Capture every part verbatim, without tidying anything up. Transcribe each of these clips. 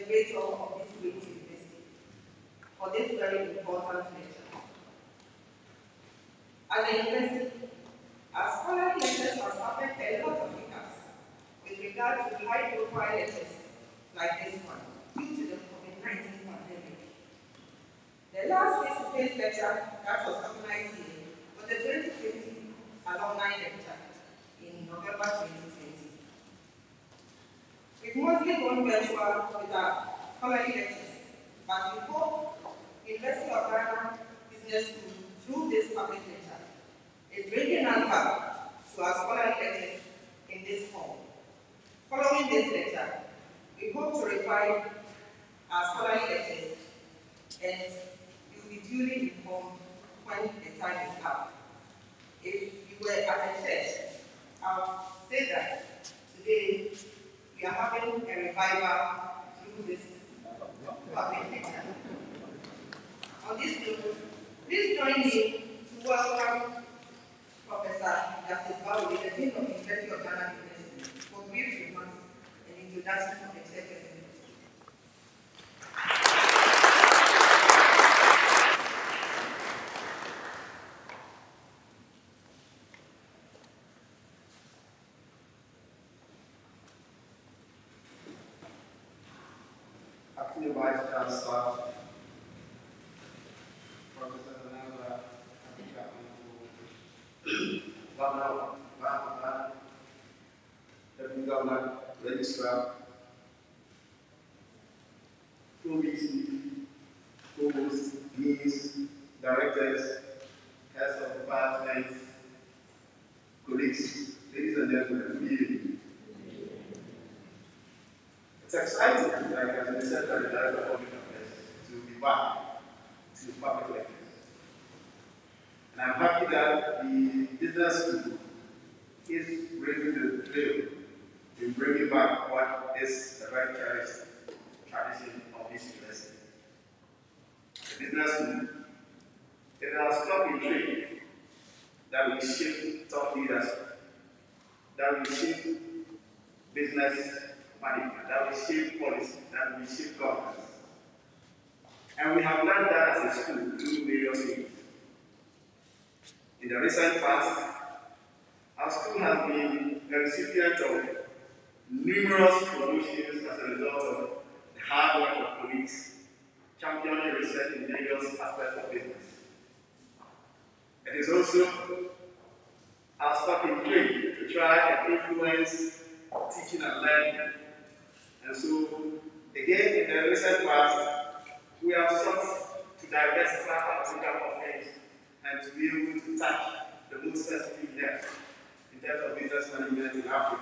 moderator of this great university, for this very important lecture. As a university, our scholarly lectures have suffered a lot of hiccups with regard to high-profile lectures like this one, due to the COVID nineteen pandemic. The last face-to-face lecture that was organized here was the twenty twenty alumni lecture in November twenty twenty. We've mostly gone virtual with our scholarly lectures, but we hope University of Ghana Business School, through this public lecture, is bringing us back to our scholarly lectures in this form. Following this lecture, we hope to revive our scholarly lectures, and you will be duly informed when the time is up. If you were at a church, I would say that today we are having a revival through this public lecture. On this note, please join me to welcome Professor Justice Bawo, the Dean of the University of Ghana Business School, for brief remarks and introduction of the chairperson. Acting Vice Chancellor, Professor Nana Governor, Governor, Deputy Governor, Registrar, Provost, Provost, Deans, Directors, Heads of Departments, colleagues, ladies and gentlemen, good evening. It's exciting, like as I said, that the Director of Public Affairs, to be back to public lectures. And I'm happy that the business school is bringing the trail in bringing back what is a very cherished tradition of this university. The business school, it has taught in trade that we shape top leaders, that we shape business management, that we shape policy, that we shape governance. And we have learned that as a school through various means. In the recent past, our school has been the recipient of numerous promotions as a result of the hard work of colleagues championing research in various aspects of business. It is also our stock in trade to try and influence teaching and learning. And so, again, in the recent past, we have sought to diversify our program offerings and to be able to touch the most sensitive nerves in terms of business management in Africa.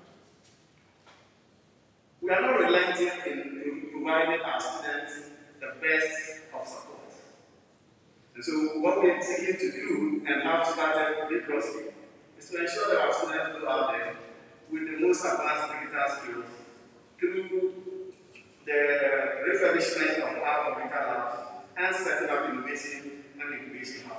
We are not relenting in providing our students the best of support. And so what we are seeking to do and have started vigorously is to ensure that our students go out there with the most advanced digital skills through the refurbishment of our computer labs and setting up innovation and incubation hub.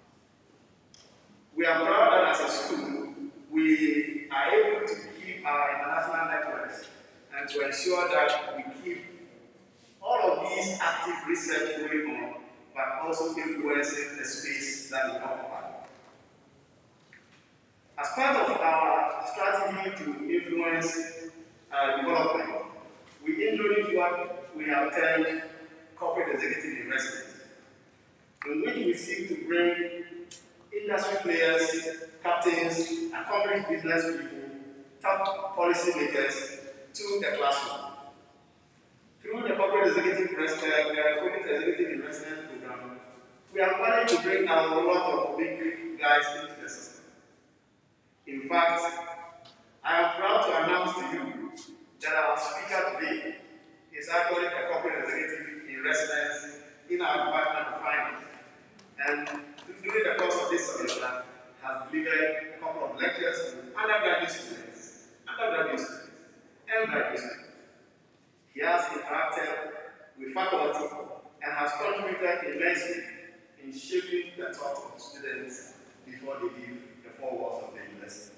We are proud that as a school, we are able to keep our international networks and to ensure that we keep all of these active research going on, but also influencing the space that we occupy. As part of our strategy to influence uh, development, we introduced what we have termed corporate executive investment, in which we seek to bring industry players, captains, accomplished business people, top policy makers to the classroom. Through the corporate executive investment, the corporate executive investment program, we are planning to bring down a lot of big, big guys into the system. In fact, I am proud to announce to you that our speaker today is actually a corporate executive in residence in our Department of Finance. And during the course of this semester, has delivered a couple of lectures to undergraduate students, undergraduate students, and graduate students. He has interacted with faculty and has contributed immensely in shaping the thought of students before they leave the four walls of the university.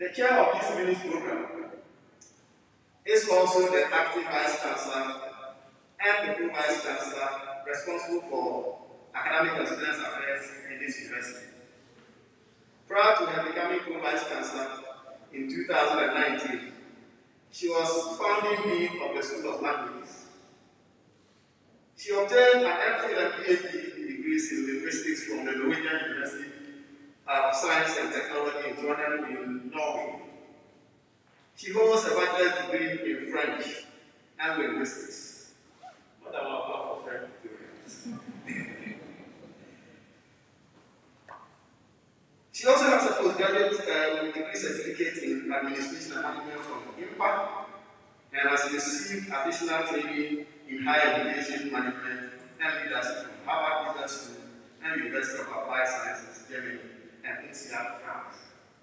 The chair of this evening's program is also the acting vice chancellor and the pro-vice chancellor responsible for academic and student affairs in this university. Prior to her becoming pro-vice chancellor in two thousand nineteen, she was founding dean of the School of Languages. She obtained an MPhil and PhD degrees in linguistics from the Norwegian University of Science and Technology in Trondheim in Norway. She holds a bachelor's degree in French and linguistics. What am I about for French tutorials? She also has a postgraduate um, degree certificate in administration and management from IMPA and has received additional training in higher education management and leadership from Harvard Business School and University of Applied Sciences, Germany, and INSEAD, France.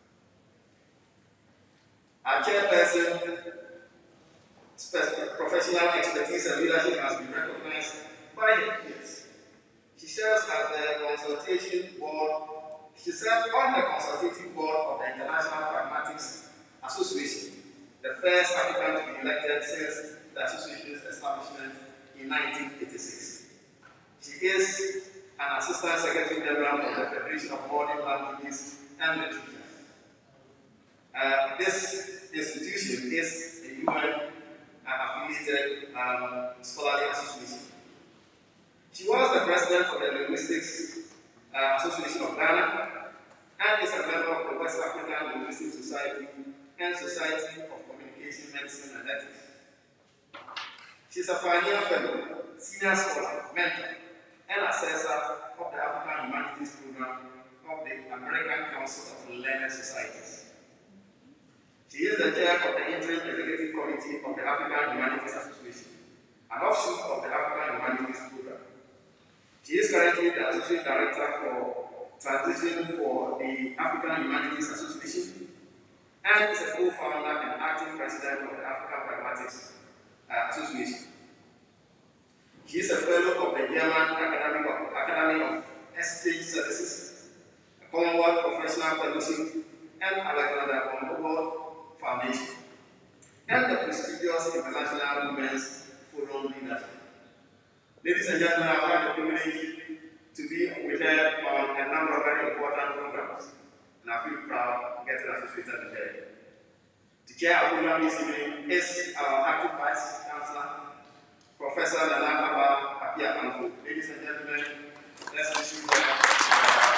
Our chairperson, professional expertise and leadership has been recognized by her peers. She serves as the consultation board. She served on the consultative board of the International Pragmatics Association, the first African to be elected since the association's establishment in nineteen eighty-six. She is an assistant secretary general of the Federation of Modern Languages and Literatures. Uh, this institution is a U N-affiliated um, scholarly association. She was the president of the Linguistics uh, Association of Ghana and is a member of the West African Linguistic Society and Society of Communication, Medicine and Ethics. She is a pioneer fellow, senior scholar, mentor, and assessor of the African Humanities Program of the American Council of Learned Societies. She is the chair of the Interim Executive Committee of the African Humanities Association, an offshoot of the African Humanities Program. She is currently the Associate Director for Transition for the African Humanities Association and is a co-founder and acting president of the African Pragmatics uh, Association. She is a fellow of the German Academy of, Academy of Exchange Services, a Commonwealth Professional Fellowship, and Alexander von Humboldt Foundation, and the prestigious International Women's Forum Leadership. Ladies and gentlemen, I've had the privilege to be with her on a number of very important programs, and I feel proud to get associated with her. The chair of the program this evening is our active vice chancellor, Professor Nana Aba Apia Anfo. Ladies and gentlemen, let's receive her.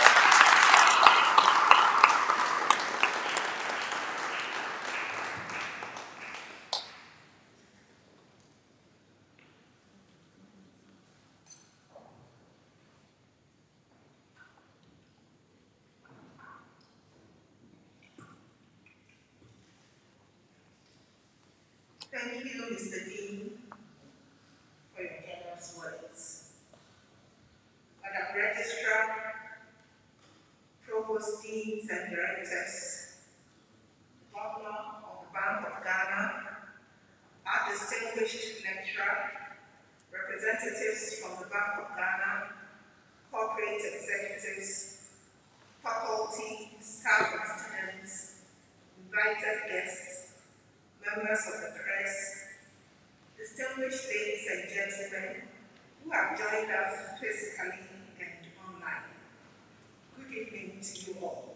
Thank you, Mister Dean, for your generous words. Madam Registrar, Provost Deans and Directors, Governor of the Bank of Ghana, our distinguished lecturer, representatives from the Bank of Ghana, corporate executives, faculty, staff and students, invited guests, members of the press, distinguished ladies and gentlemen who have joined us physically and online. Good evening to you all.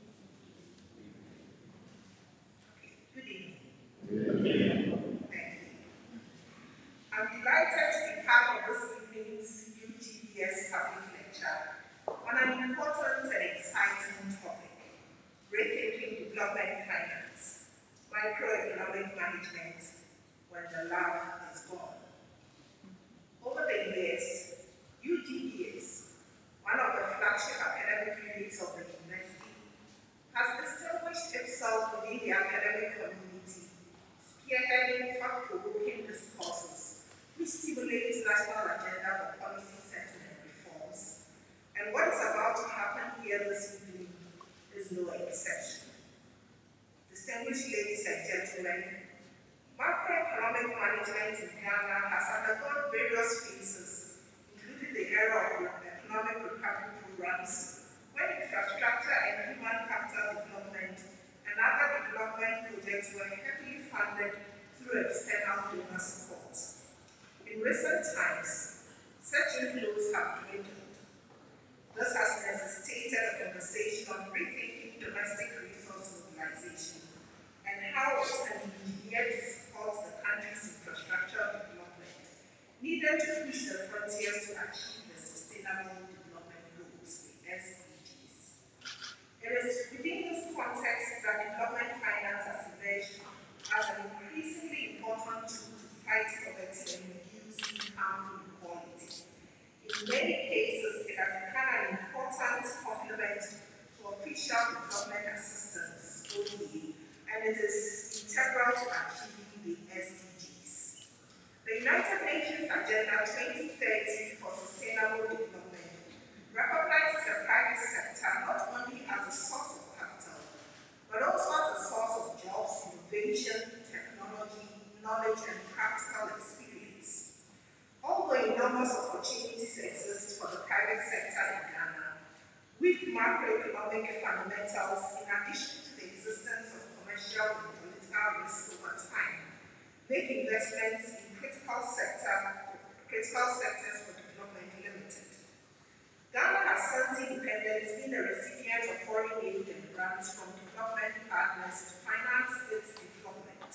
Okay, good evening. Good evening. Thank you. I'm delighted to be part of this evening's U G B S public lecture on an important and exciting topic, rethinking development finance, microeconomic management when the love is gone. Over the years, U G B S, one of the flagship academic units of the university, has distinguished itself within the academic community, spearheading thought-provoking discourses which stimulate national agenda for policy setting and reforms. And what is about to happen here this evening is no exception. Distinguished ladies and gentlemen, macroeconomic management in Ghana has undergone various phases, including the era of economic recovery programs, when infrastructure and human capital development and other projects were heavily funded through external donor support. In recent times, such inflows have dwindled. This has necessitated a conversation on rethinking domestic resource mobilization and how it can be engineered to support the country's infrastructure development needed to push the frontiers to achieve the Sustainable Development Goals, the S D Gs. It is within this context that development finance has emerged as an increasingly important tool to fight poverty and reduce income inequality. In many cases, it has become an important complement to official development assistance, O D A, and it is integral to achieving the S D Gs. The United Nations Agenda twenty thirty for Sustainable Development recognizes the private sector not only as a source of capital, but also as a source of jobs, innovation, technology, knowledge, and practical experience. Although enormous opportunities exist for the private sector in Ghana, weak macroeconomic fundamentals, in addition to the existence of commercial and political risk over time, make investments in critical sector, critical sectors for development limited. Ghana has since independence been a recipient of foreign aid and grants from development partners to finance its development.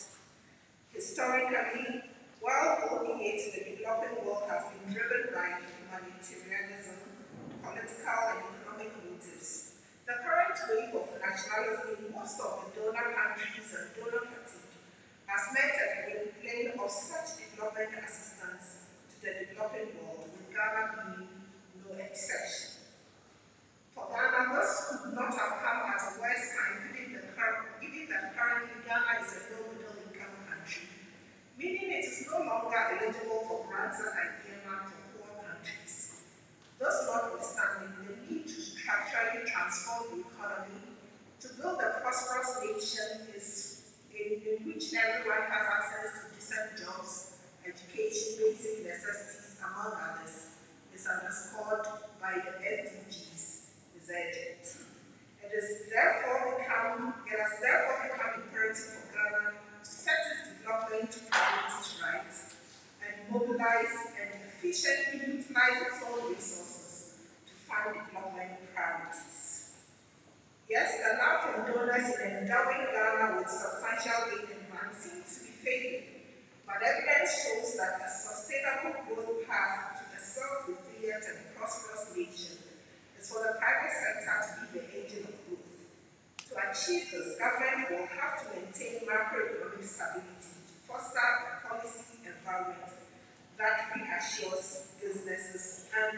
Historically, while O D A to the developing world has been driven by humanitarianism, political and economic motives, the current wave of nationalism in most of the donor countries and donor fatigue has meant a dwindling of such development assistance to the developing world, with Ghana being no exception. For Ghana, this could not have come at a worse time, given, the current, given that currently Ghana is a low middle income country, meaning it is no longer eligible for grants that are earmarked for poor countries. Thus, notwithstanding the need to structurally transform the economy to build a prosperous nation is in, in which everyone has access to decent jobs, education, basic necessities, among others, is underscored by the S D Gs, is urgent. It is therefore become, it has therefore become imperative for Ghana to set its development priorities right and mobilize and efficiently utilize its own resources to fund development priorities. Yes, the love from donors in endowing Ghana with substantial aid and grants seems to be failing, but evidence shows that a sustainable growth path to a self-resilient and prosperous nation is for the private sector to be the agent of growth. To achieve this, government will have to maintain macroeconomic stability to foster a policy environment that reassures businesses and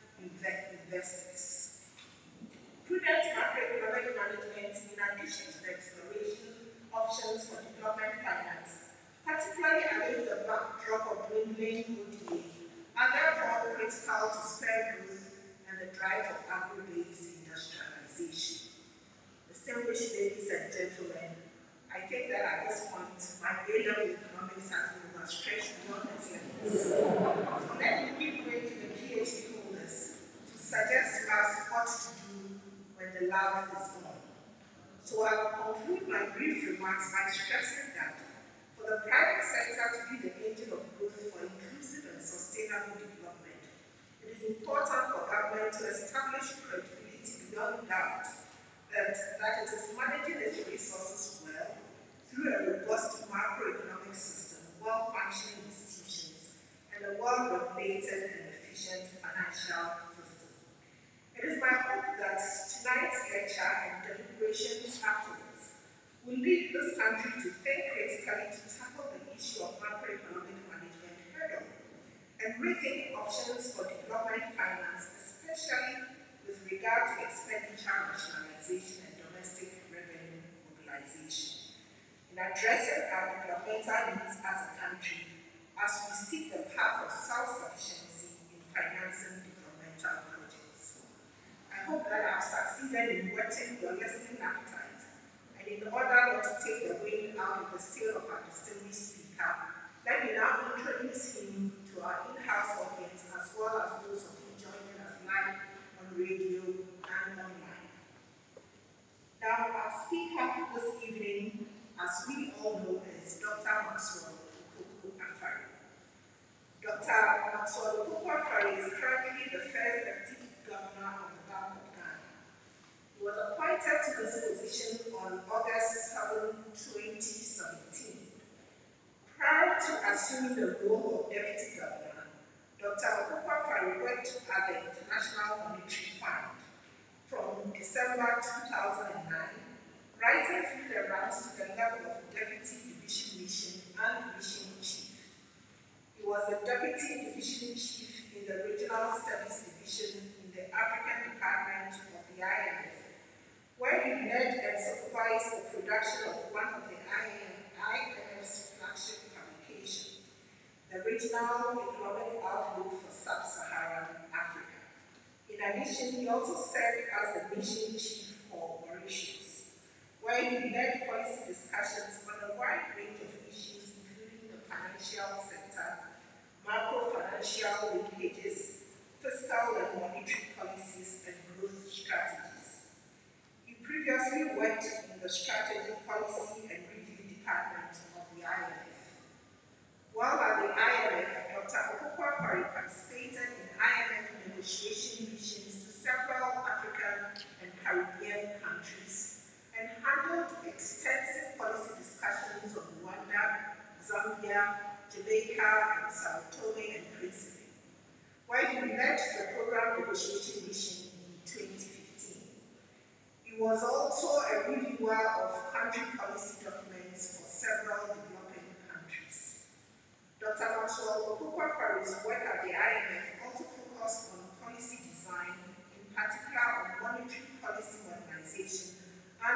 investors. Prudent macroeconomic management, in addition to the exploration options for development finance, particularly against the backdrop of dwindling O D A, are therefore critical to spur growth and the drive for agro-based industrialization. Distinguished ladies and gentlemen, I think that at this point, my A-level economics has been overstretched beyond its limits. So let me give way to the PhD holders to suggest to us what to do when the love is gone. So I will conclude my brief remarks by stressing that for the private sector to be the agent of growth for inclusive and sustainable development, it is important for government to establish credibility beyond doubt that, that it is managing its resources well through a robust macroeconomic system, well-functioning institutions, and a well-regulated and efficient financial system. It is my hope that tonight's lecture and deliberations afterwards will lead this country to think critically to tackle the issue of macroeconomic management head-on and rethink options for development finance, especially with regard to expenditure rationalization and domestic revenue mobilization. In addressing our developmental needs as a country, as we seek the path of self-sufficiency in financing developmental projects. I hope that I've succeeded in whetting your listening appetite, and in order not to take the wind out of the sail of our distinguished speaker, let me now introduce him to our in-house audience as well as those of you joining us live on radio and online. Now, our speaker this evening, as we all know, is Doctor Maxwell Okuku Afari. Doctor Maxwell Okuku Afari is currently the first deputy governor of the Bank of Ghana. He was appointed to this position on August seventh, twenty seventeen. Prior to assuming the role of deputy governor, Doctor Okuku Afari worked at the International Monetary Fund from December two thousand nine, rising through the ranks to the level of Deputy Division Mission and Mission Chief. He was the Deputy Division Chief in the Regional Studies Division in the African Department of the I M F, where he led and supervised the production of one of the I M F's flagship publications, the Regional Economic Outlook for Sub-Saharan Africa. In addition, he also served as the Mission Chief for Mauritius, where he led policy discussions on a wide range of issues, including the financial sector, macro-financial linkages, fiscal and monetary policies, and growth strategies. He previously worked in the Strategic Policy and Review Department of the I M F. While at the I M F, Doctor Okuku Afari participated in I M F negotiation missions to several African and Caribbean countries and handled extensive policy discussions on Rwanda, Zambia, Jamaica, and Sao Tome and Principe, where he led the program negotiation mission in twenty fifteen. He was also a reviewer of country policy documents for several developing countries. Doctor Maxwell Okuku Afari's work at the I M F also focused on policy design, in particular on monetary policy modernization and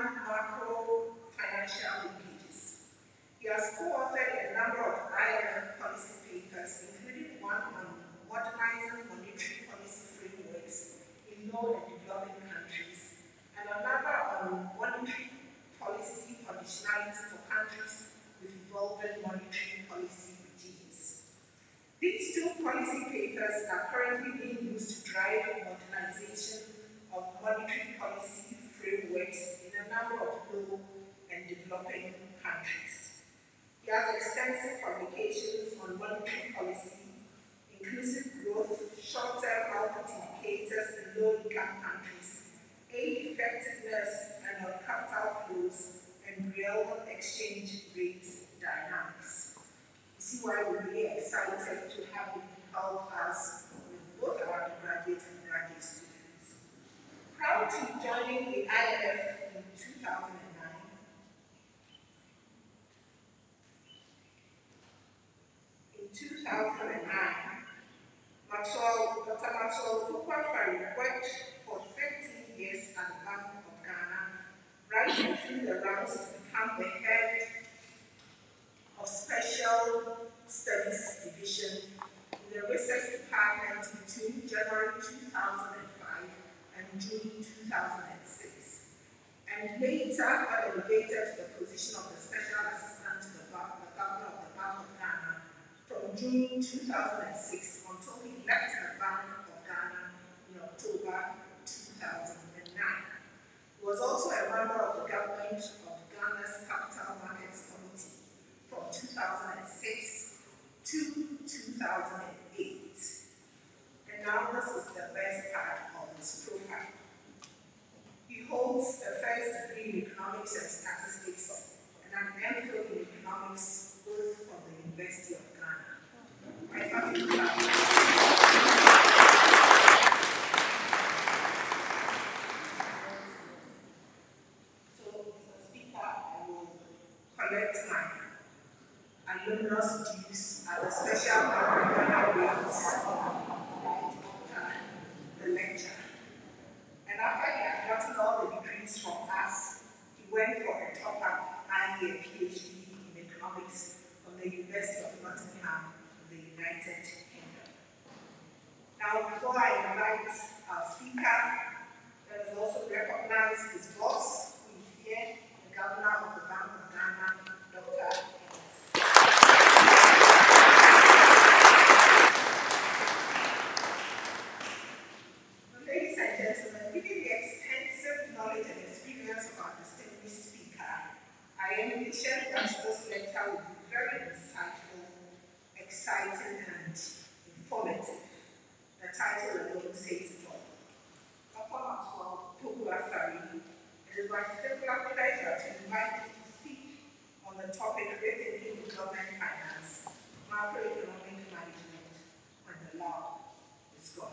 macro financial linkages. He has co-authored a number of I M F policy papers, including one on modernizing monetary policy frameworks in low and developing countries, and another on monetary policy conditionality for countries with evolving monetary policy regimes. These two policy papers are currently being used to drive modernization of monetary policy frameworks in a number of low and developing countries. He has extensive publications on monetary policy, inclusive growth, short-term output indicators in low-income countries, aid effectiveness and on capital flows, and real exchange rate dynamics. You see why we're really excited to have him help us with both our undergraduate and graduate students. Prior to joining the I M F in two thousand nine, in two thousand nine, Maxwell, Doctor Maxwell Okuku Afari worked for thirteen years at the Bank of Ghana, rising through the ranks to become the head of Special Studies Division in the Research Department between January two thousand five and June two thousand six, and later elevated to the position of the Special Assistant to the, Bar the Governor of the Bank of Ghana from June two thousand six until he left the Bank of Ghana in October two thousand nine. He was also a member of the government of Ghana's Capital Markets Committee from two thousand six to two thousand eight. And now this is the best part of his profile. He holds a first degree in economics and statistics and an M Phil in economics, both from the University of Ghana. My family So, Mister Speaker, I will collect my alumnus dues at the Special Bank of Ghana rates right after the lecture. And after he had gotten all the degrees from us, he went for a top-up I E a PhD in economics from the University of Nottingham in the United Kingdom. Now, before I invite our speaker, let us also recognize his boss, who is here, the Governor of the Bank of Ghana, Doctor Ladies and gentlemen, given the extensive knowledge and experience of our distinguished speaker, I I envision that this lecture will be very insightful, exciting, and informative. The title alone says it all. Doctor Maxwell Togua-Fari, it is my singular pleasure to invite you to speak on the topic Rethinking Development Finance, Macroeconomic Management, when the law is gone.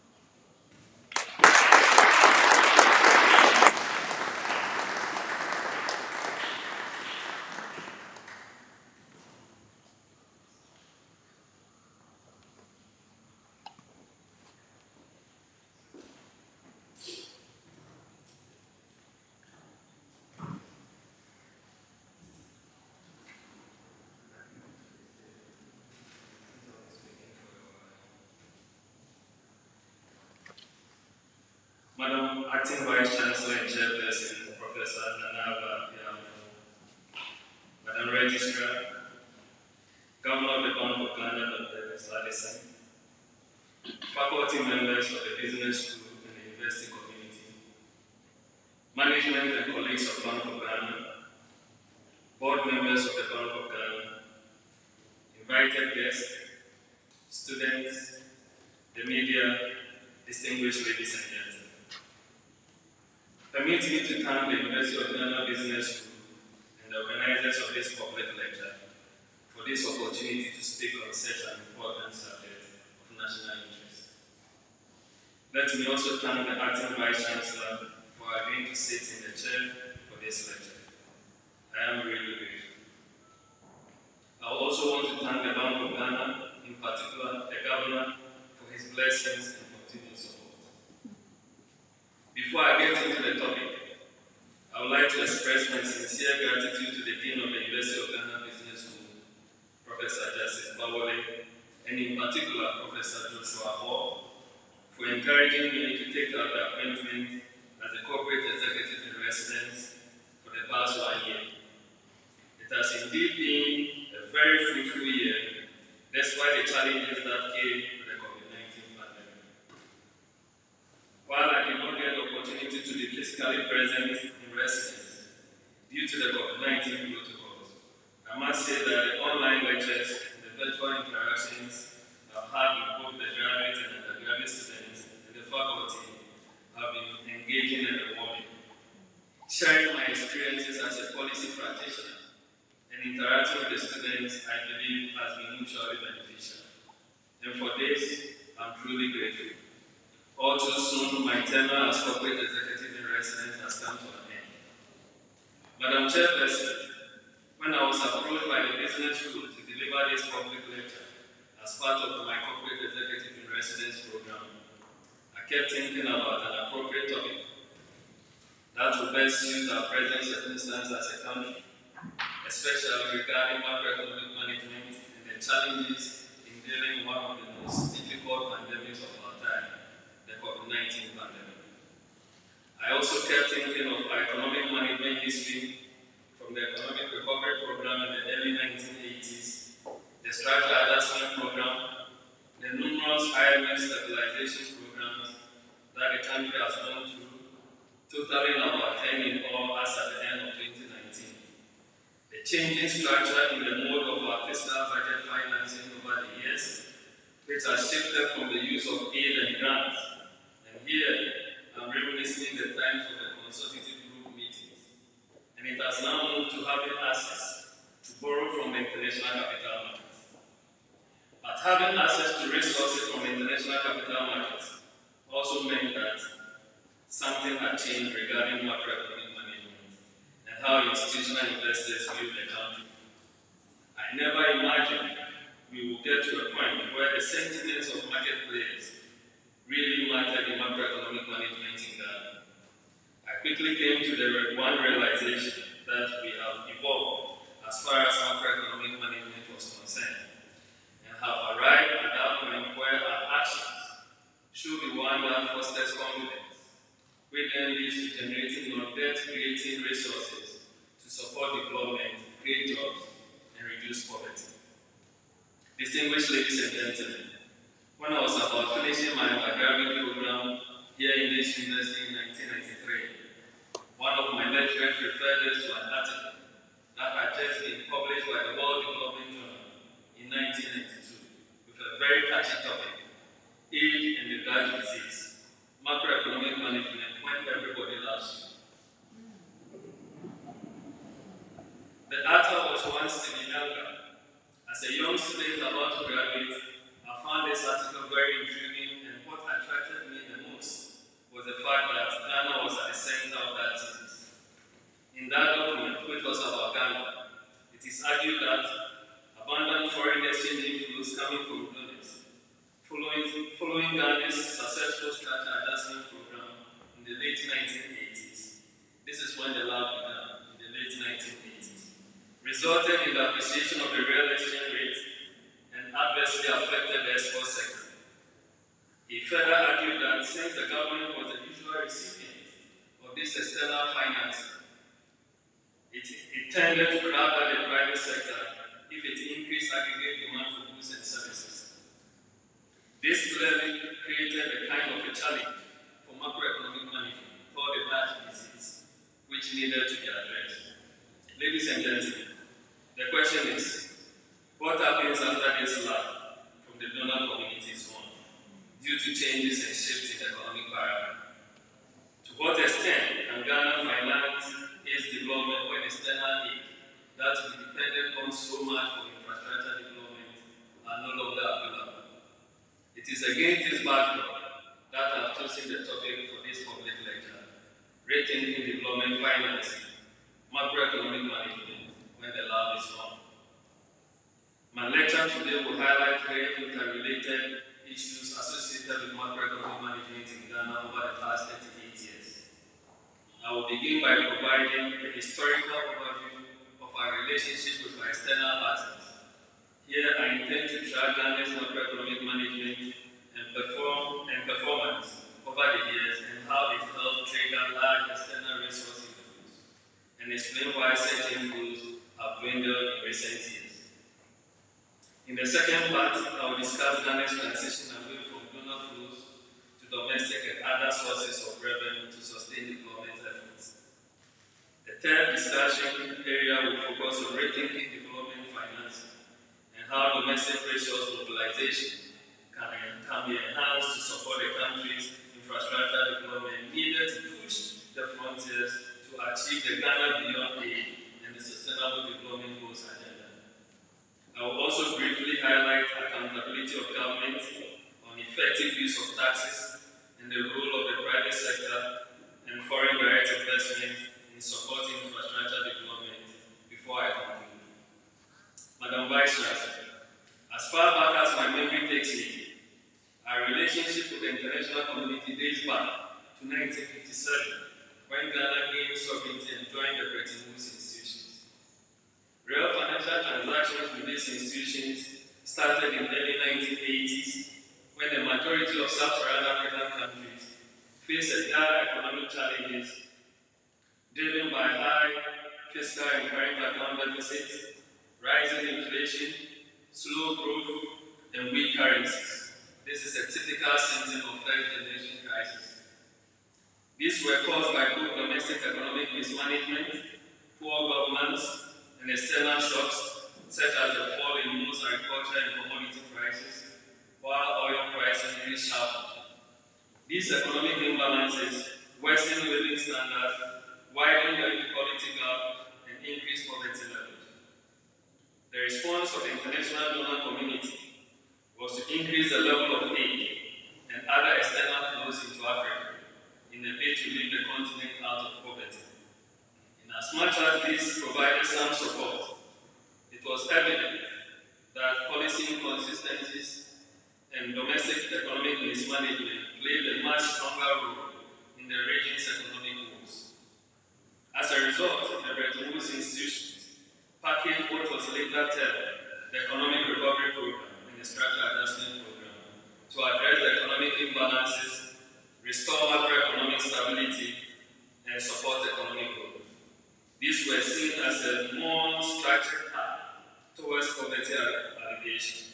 Madam Acting Vice Chancellor and Chairperson, Professor Nanaba Yamu, Madam Registrar, Governor of the Bank of Ghana, Doctor Sadison, faculty members of the Business School and the University community, management and colleagues of Bank of Ghana, board members of the Bank of Ghana, invited guests, students, the media, distinguished ladies and gentlemen. Permit me to thank the University of Ghana Business School and the organizers of this public lecture for this opportunity to speak on such an important subject of national interest. Let me also thank the Acting Vice Chancellor for agreeing to sit in the chair for this lecture. I am really grateful. I also want to thank the Bank of Ghana, in particular the Governor, for his blessings and continued support. Before I get into the topic, I would like to express my sincere gratitude to the Dean of the University of Ghana Business School, Professor Justice Bawale, and in particular Professor Joshua Hall, for encouraging me to take up the appointment as the Corporate Executive in Residence for the past one year. It has indeed been a very fruitful year, despite the challenges that came with the COVID nineteen pandemic. While I did not get the opportunity to be physically present in residence due to the COVID nineteen protocols, I must say that the online lectures and the virtual interactions I've had with both the graduate and undergraduate students and the faculty have been engaging and rewarding. Sharing my experiences as a policy practitioner and interacting with the students, I believe, has been mutually beneficial. And for this, I'm truly grateful. All too soon, my tenure as Corporate Executive in Residence has come to an end. Madam Chairperson, when I was approached by the Business School to deliver this public lecture as part of my Corporate Executive in Residence program, I kept thinking about an appropriate topic that will best suit our present circumstances as a country, especially regarding macroeconomic management and the challenges in dealing with one of the most difficult pandemics of our time, the COVID nineteen pandemic. I also kept thinking of our economic management history from the Economic Recovery Program in the early nineteen eighties, the Structural Adjustment Program, the numerous I M F stabilization programs that the country has gone through, totaling about ten in all as at the end of twenty nineteen. The changing structure in the mode of our fiscal budget financing over the years, which has shifted from the use of aid and grants. And here, I'm reminiscing the times of the consultative group meetings. And it has now moved to having access to borrow from the international capital markets. But having access to resources from international capital markets also meant that something had changed regarding macroeconomic management and how institutional investors view the country. I never imagined we would get to a point where the sentiments of market players really mattered in macroeconomic management in Ghana. I quickly came to the one realization that we have evolved as far as macroeconomic management was concerned, and have arrived at that point where our actions should be one that fosters confidence, which then leads to generating non-debt creating resources to support development, create jobs, and reduce poverty. Distinguished ladies and gentlemen, when I was about finishing my undergraduate program here in this university in nineteen ninety-three, one of my lecturers referred us to an article that had just been published by the World Development Journal in nineteen ninety-two with a very catchy topic, Aid in the Dutch Disease, Macroeconomic Management When Everybody Loves You. The author was once Stephen Elgar. As a young student about to graduate, I found this article very intriguing, and what attracted me the most was the fact that Ghana was at the center of that thesis. In that document, which was about Ghana, it is argued that abundant foreign exchange inflows coming from donors, following, following Ghana's successful structure adjustment program in the late nineteen eighties. This is when the lab began, in the late nineteen eighties, resulted in the appreciation of the real exchange rate and adversely affected the export sector. He further argued that since the government was the usual recipient of this external financing, it, it tended to crowd out the private sector if it increased aggregate demand for goods and services. This clearly created a kind of a challenge for macroeconomic management called the Dutch disease, which needed to be addressed. Ladies and gentlemen, the question is, what happens after this lag from the donor communities on, due to changes and shifts in economic paradigm? To what extent can Ghana finance its development when external aid that we depended on so much for infrastructure development are no longer available? It is against this backdrop that I have chosen the topic for this public lecture, Rethinking Development Financing, Macroeconomic Management when the lab is on. My lecture today will highlight very interrelated issues associated with macroeconomic management in Ghana over the past thirty-eight years. I will begin by providing a historical overview of our relationship with our external partners. Here I intend to track Ghana's macroeconomic management and, perform, and performance over the years and how it helped trigger large external resource inflows, and explain why such inflows have dwindled in recent years. In the second part, I will discuss Ghana's transition away from donor flows to domestic and other sources of revenue to sustain development efforts. The third discussion area will focus on rethinking development financing and how domestic resource mobilization can, can be enhanced to support the country's infrastructure development needed to push the frontiers to achieve the Ghana Beyond Aid and the Sustainable Development Goals agenda. I will also briefly highlight accountability of government on effective use of taxes and the role of the private sector and foreign direct investment in supporting infrastructure development before I conclude. Madam Vice Chancellor, as far back as my memory takes me, our relationship with the international community dates back to nineteen fifty-seven, when Ghana gained sovereignty and joined the Bretton Woods institutions. Real financial transactions with these institutions started in the early nineteen eighties, when the majority of sub-Saharan African countries faced a dire economic challenges driven by high fiscal and current account deficits, rising inflation, slow growth, and weak currencies. This is a typical symptom of first-generation crisis. These were caused by both domestic economic mismanagement, poor governance, and external shocks, such as the fall in most agriculture and commodity prices, while oil prices increased sharply. These economic imbalances worsened living standards, widened the inequality gap, and increased poverty levels. The response of the international donor community was to increase the level of aid and other external flows into Africa in a bid to lift the continent out of poverty. In as much as this provided some support, it was evident that policy inconsistencies and domestic economic mismanagement played a much stronger role in the region's economic woes. As a result, the Bretton Woods institutions packaged what was later termed the Economic Recovery Program and the Structural Adjustment Program to address the economic imbalances, restore macroeconomic stability, and support economic growth. These were seen as a more structured path towards poverty alleviation.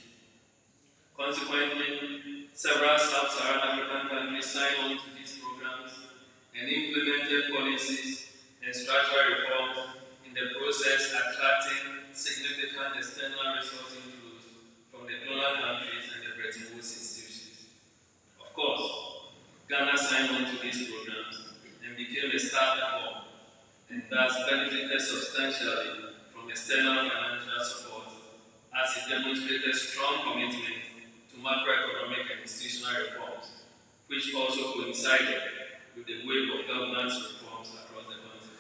Consequently, several sub-Saharan African countries signed on to these programs and implemented policies and structural reforms in the process process attracting significant external resource inflows from the donor countries and the Bretton Woods institutions. Of course, Ghana signed on to these programs and became a star performer, and thus benefited substantially from external financial support as it demonstrated strong commitment to macroeconomic and institutional reforms, which also coincided with the wave of governance reforms across the country.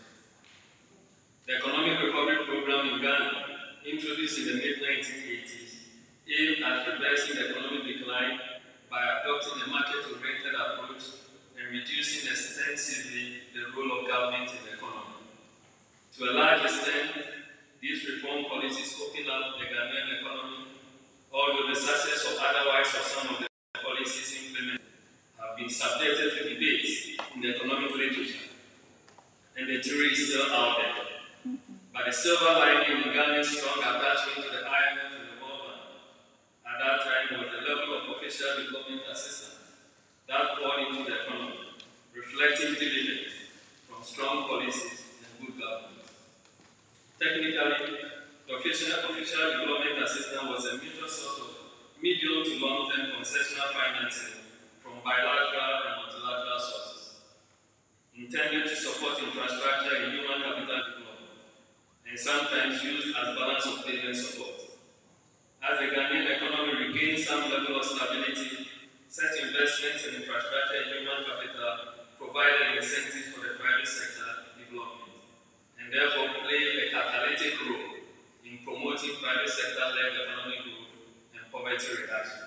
The Economic Recovery Program in Ghana, introduced in the mid nineteen eighties, aimed at reversing the economic decline by adopting a market-oriented approach and reducing extensively the role of government in the economy. To a large extent, these reform policies open up the Ghanaian economy, although the success or otherwise of some of the policies implemented have been subjected to debates in the economic literature, and the jury is still out there. But the silver lining in Ghana's strong attachment to the I M F and the World Bank at that time was the level of official development assistance that poured into the economy, reflecting dividends from strong policies and good governance. Technically, the official, official development assistance was a major source of medium to long-term concessional financing from bilateral and multilateral sources, intended to support infrastructure and human capital development, and sometimes used as balance of payment support. As the Ghanaian economy regained some level of stability, such investments in infrastructure and human capital provided incentives for the private sector development, and therefore played a catalytic role in promoting private sector-led economic growth and poverty reduction.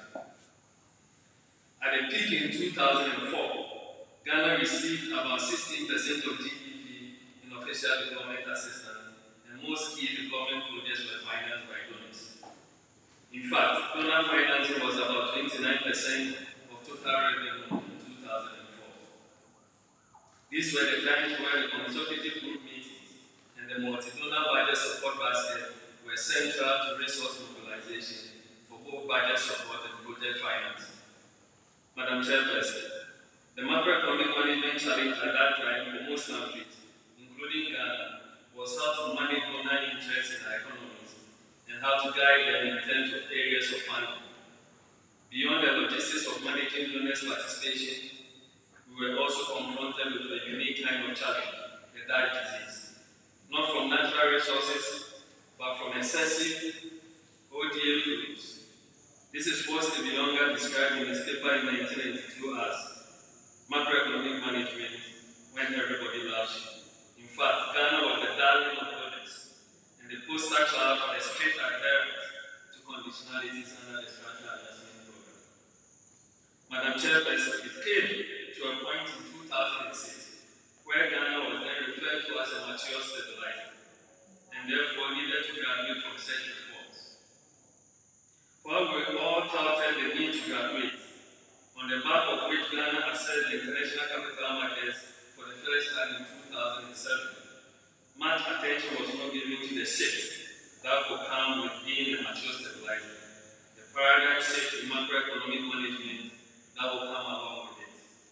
At a peak in two thousand four, Ghana received about sixteen percent of G D P in official development assistance, and most key development projects were financed by donors. In fact, donor financing was about twenty-nine percent of total revenue in two thousand four. These were the times where the consultative group meetings and the multi-donor budget support basket were central to resource mobilization for both budget support and project financing. Madam Chairperson, the macroeconomic management challenge at that time for most countries, including Ghana, was how to manage donor interests in our economies and how to guide them in terms of areas of funding. Beyond the logistics of managing donors' participation, we were also confronted with a unique kind of challenge, the diet disease, not from natural resources, but from excessive O D A fluids. This is what the Bionga described in his paper in nineteen ninety-two as macroeconomic management when everybody loves you. In fact, Ghana was the darling of donors and the poster child for the strict adherence to conditionalities under the structural adjustment program. Madam Chairperson, it came to a point in two thousand six where Ghana was then referred to as a mature stabilizer and therefore needed to graduate from such reforms. While we all touted the need to graduate, on the back of which Ghana accessed the international capital markets for the first time in two thousand seven, much attention was not given to the shift that would come with being a mature stabilizer, the paradigm shift in macroeconomic management that will come along with it.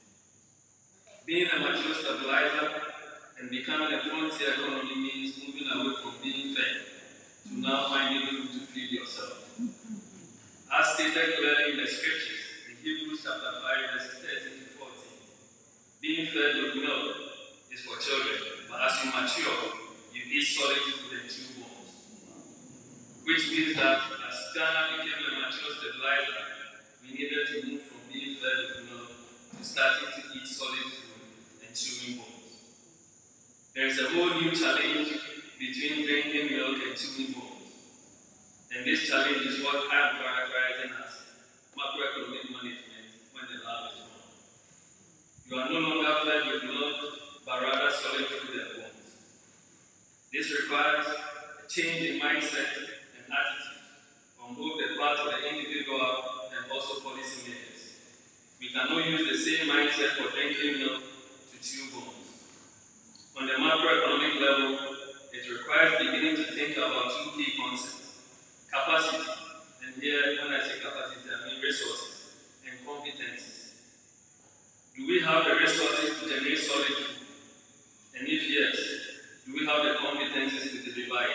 Being a mature stabilizer and becoming a frontier economy means moving away from being fed to now finding food to feed yourself. As stated clearly in the scriptures, in Hebrews chapter five, verses thirteen to fourteen, being fed with milk is for children, but as you mature, you eat solid food and chew bones. Which means that as Ghana became a mature stabilizer, we needed to move from being fed with milk to starting to eat solid food and chewing bones. There is a whole new challenge between drinking milk and chewing bones. And this challenge is what I am characterizing as macroeconomic management when the lab is gone. You are no longer fed with milk, but rather solid food and bones. This requires a change in mindset and attitude on both the part of the individual and also policymakers. We cannot use the same mindset for drinking milk to chew bones. On the macroeconomic level, it requires beginning to think about two key concepts. Capacity, and here when I say capacity, I mean resources and competencies. Do we have the resources to generate solid food? And if yes, do we have the competencies to deliver it?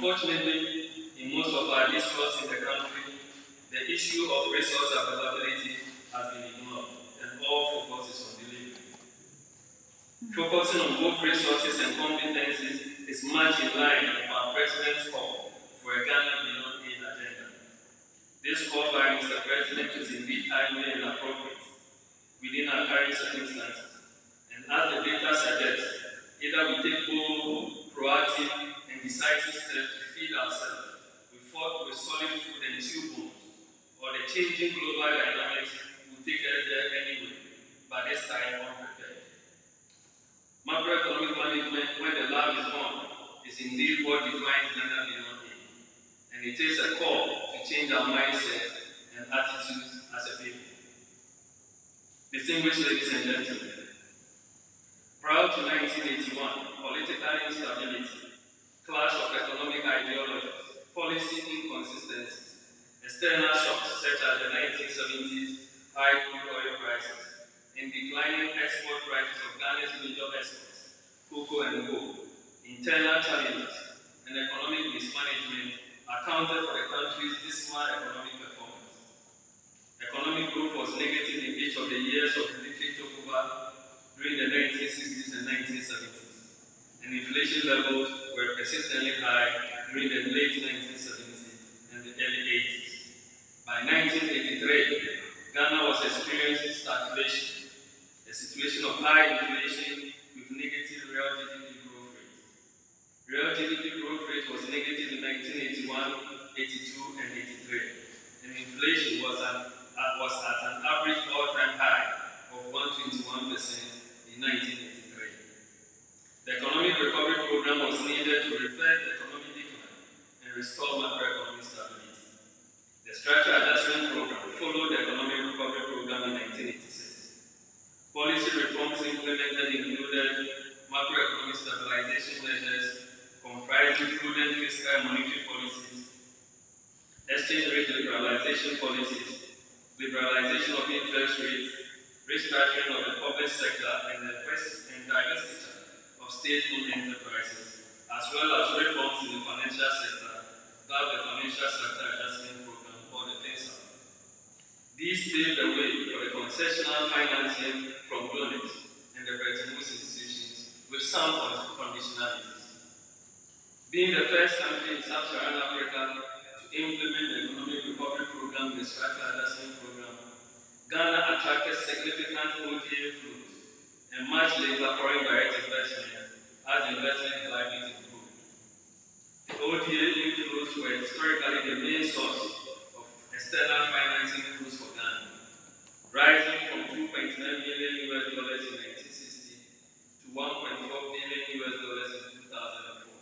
Unfortunately, in most of our discourse in the country, the issue of resource availability has been ignored, and all focus is on delivery. Focusing on both resources and competencies is much in line with our President's call for a Ghana Beyond Aid agenda. This call by Mister President is indeed timely and appropriate within our current circumstances, and as the data suggests, either we take bold, proactive, and decisive steps to feed ourselves with, with solid food and chew bones, or the changing global dynamics will take us there anyway, but this time unprepared. Macroeconomic management, when the lab is on, is indeed what defines Ghana Beyond Aid, and it takes a call to change our mindset and attitudes as a people. Distinguished ladies and gentlemen, prior to nineteen eighty-one, political instability, clash of economic ideologies, policy inconsistencies, external shocks such as the nineteen seventies high crude oil prices, and declining export prices of Ghana's major exports, cocoa and gold, internal challenges, and economic mismanagement accounted for the country's dismal economic performance. Economic growth was negative in each of the years of military takeover during the nineteen sixties and nineteen seventies, and inflation levels were persistently high during the late nineteen seventies and the early eighties. By nineteen eighty-three, Ghana was experiencing stagflation, a situation of high inflation with negative real G D P growth rate. Real G D P growth rate was negative in nineteen eighty-one, eighty-two, and eighty-three, and inflation was, an, uh, was at an average all-time high of one hundred twenty-one percent in nineteen eighty-three. The economic recovery program was needed to reverse the economic decline and restore macroeconomic stability. The structural adjustment program followed the economic recovery program in nineteen eighty-six. Policy reforms implemented included macroeconomic stabilization measures comprising prudent fiscal and monetary policies, exchange rate liberalization policies, liberalization of interest rates, restructuring of the public sector, and the and divestiture of state-owned enterprises, as well as reforms in the financial sector, that the Financial Sector Adjustment Program, or the FinSA. These paved the way for the concessional financing from donors and the Bretton Woods institutions with some conditionalities. Being the first country in Sub-Saharan Africa to implement the Economic Recovery Program, the Structural Adjustment Program, Ghana attracted significant O D A flows and much later foreign direct investment as investment climate improved. The O D A inflows were historically the main source of external financing flows for Ghana, rising from two point nine billion U S dollars in nineteen sixty to one point four billion U S dollars in two thousand four.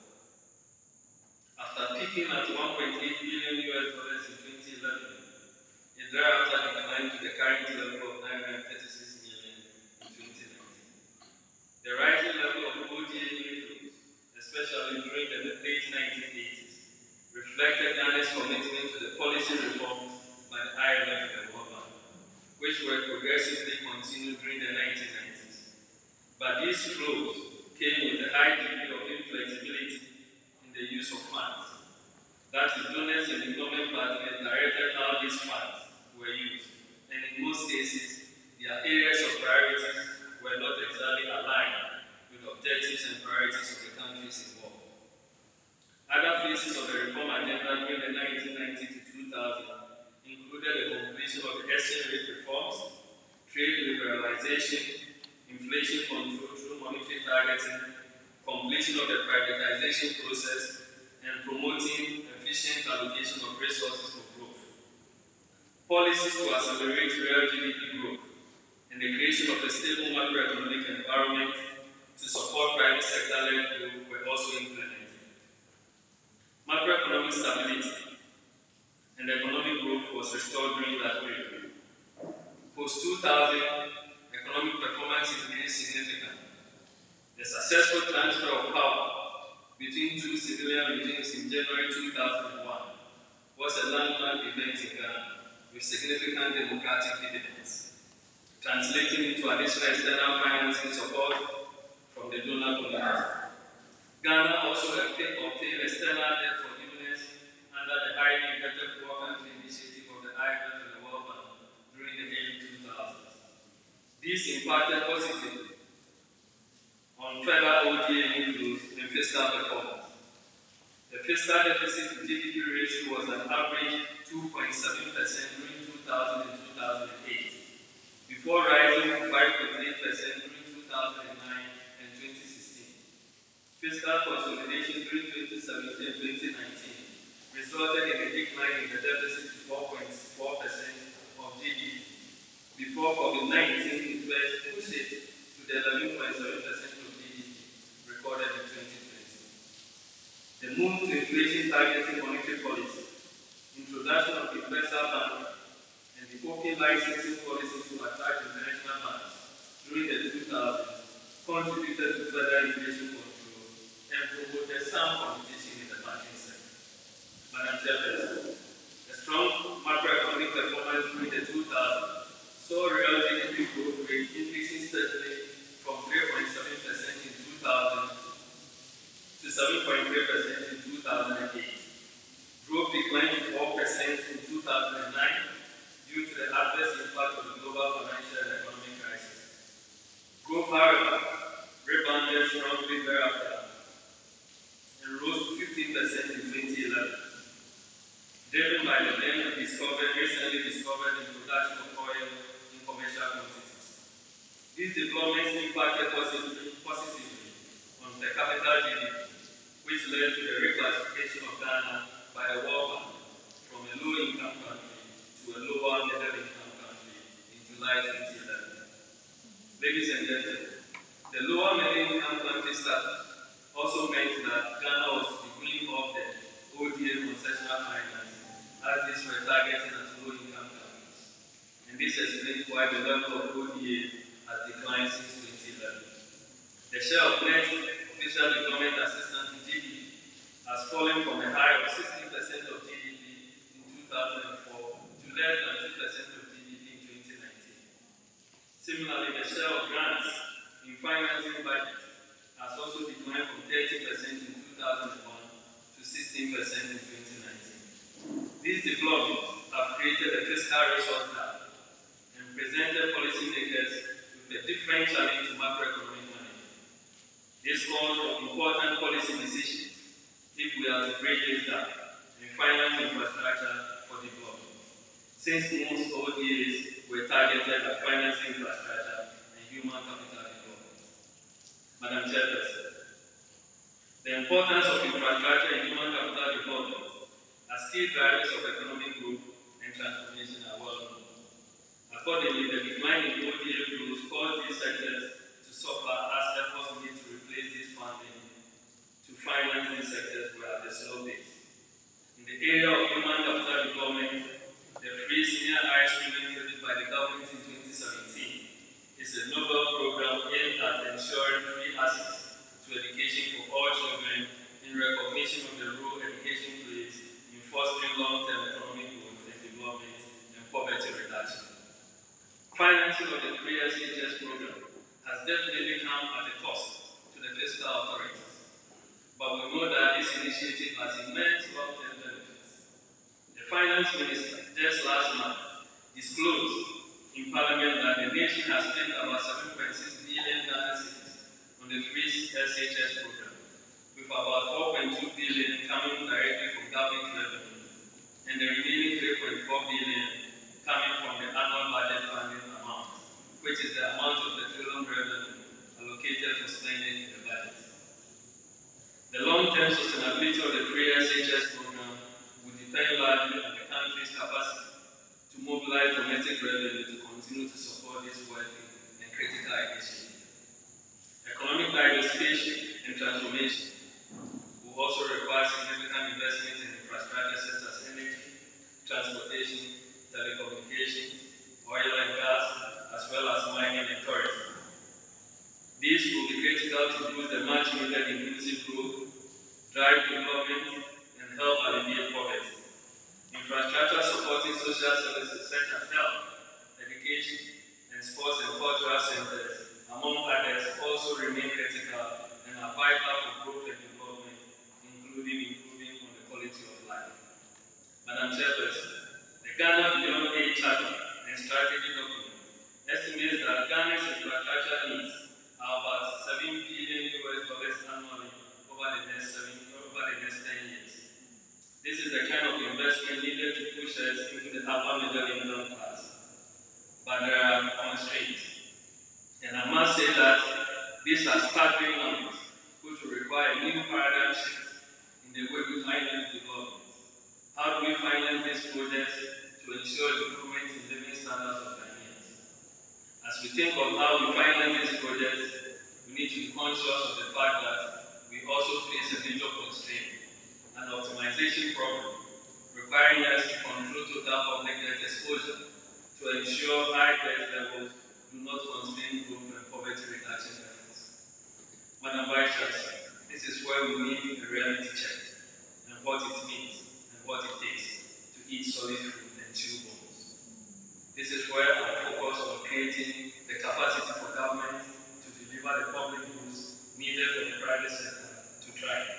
After peaking at one point eight billion U S dollars in twenty eleven, it thereafter declined to the current level of nine hundred thirty-six million in twenty nineteen. The rising level of O D A inflows, especially during the late nineteen eighties, reflected Ghana's commitment to the policy reforms by the I M F and the World Bank, which were progressively continued during the nineteen nineties. But these flows came with a high degree of inflexibility in the use of funds. That is, donors and development partners directed how these funds were used, and in most cases, their areas of priorities were not exactly aligned with objectives and priorities of the countries involved. Other phases of the reform agenda during the nineteen ninety to two thousand included the completion of the exchange rate reforms, trade liberalization, inflation control through monetary targeting, completion of the privatization process, and promoting efficient allocation of resources for growth. Policies to accelerate real G D P growth and the creation of a stable macroeconomic environment to support private sector-led growth were also implemented. Macroeconomic stability and economic growth was restored during that period. Post two thousand, economic performance increased significantly. The successful transfer of power between two civilian regimes in January two thousand one was a landmark event in Ghana with significant democratic dividends, translating into additional external financing support from the donor community. Ghana also obtained external debt for This impacted positively on further O D A inflows and fiscal performance. The fiscal deficit to G D P ratio was an average two point seven percent during two thousand and two thousand eight, before rising to five point eight percent during two thousand nine and twenty sixteen. Fiscal consolidation during twenty seventeen and twenty nineteen resulted in a decline in the deficit to four point four percent of G D P, before COVID nineteen first pushed it to the eleven point seven percent of G D P recorded in twenty twenty. The move to inflation targeting monetary policy, introduction of universal bank, and the open licensing policy to attract international banks during the two thousands contributed to further inflation control and promoted some competition in the banking sector. Madam Chairperson, a strong macroeconomic performance during the two thousands saw real G D P growth rate increasing steadily from three point seven percent in two thousand to seven point three percent in two thousand eight. Growth declined to four percent in two thousand nine due to the adverse impact of the global financial and economic crisis. Growth, however, rebounded strongly thereafter and rose to fifteen percent in twenty eleven, driven by the then discovered, recently discovered in production of oil in commercial quantities. These developments impacted positively, positively on per capita G D P, which led to the reclassification of Ghana by the World Bank from a low-income country to a lower middle-income country in July twenty eleven. Ladies and gentlemen, the lower middle-income country status also meant that Ghana was to be winning off the O D A concessional financing, as these were targeting at low-income countries. And this explains why the level of O D A has declined since twenty eleven. The share of net official development assistance to G D P has fallen from a high of sixteen percent of G D P in two thousand four to less than two percent of G D P in twenty nineteen. Similarly, the share of grants in financing budget has also declined from thirty percent in two thousand one to sixteen percent in twenty nineteen. These developments have created a fiscal resource gap and presented policymakers with a different challenge to macroeconomic management. This calls for important policy decisions if we are to break this gap and finance infrastructure for development, since most O D As were targeted at financing infrastructure and human capital development. Madam Chairperson, the importance of infrastructure and human capital development as key drivers of economic growth and transformation are well known. Accordingly, the decline in O D A flows caused these sectors to suffer as efforts made to replace this funding to finance these sectors were at a slow pace. In the area of human capital development, the free senior high school introduced by the government in twenty seventeen is a novel program aimed at ensuring free access to education for all children in recognition of the role education plays in fostering long-term economic growth and development and poverty reduction. Financing of the free S H S program has definitely come at a cost to the fiscal authorities, but we know that this initiative has immense long-term benefits. The finance minister just last month disclosed in Parliament that the nation has spent about seven point six billion Ghana cedis on the free S H S program, with about four point two billion coming directly from government revenue and the remaining three point four billion coming from the annual budget funding amount, which is the amount of petroleum revenue allocated for spending in the budget. The long-term sustainability of the free S H S program will depend largely on the country's capacity to mobilize domestic revenue to continue to support this worthy and critical initiative. Economic diversification and transformation will also require significant investment in infrastructure such as energy, transportation, telecommunications, oil and gas, as well as mining and tourism. These will be critical to boost the much needed inclusive growth, drive development, and help alleviate poverty. Infrastructure supporting social services such as health, education, and sports and cultural centers, among others, also remain critical and are vital for growth and development, including improving on the quality of life. Madam Chairperson, the Ghana Beyond Aid Charter and Strategy document estimates that Ghana's the upper middle income class. But there are constraints. And I must say that these are staggering numbers, which will require a new paradigm shift in the way we finance development. How do we finance these projects to ensure improvement in living standards of Ghanaians? As we think of how we finance these projects, we need to be conscious of the fact that we also face a major constraint, an optimization problem, requiring us to control total public debt exposure to ensure high debt levels do not constrain growth and poverty reduction efforts. Madam Vice Chancellor, this is where we need a reality check and what it means and what it takes to eat solid food and chew bones. This is where our focus on creating the capacity for government to deliver the public goods needed for the private sector to thrive.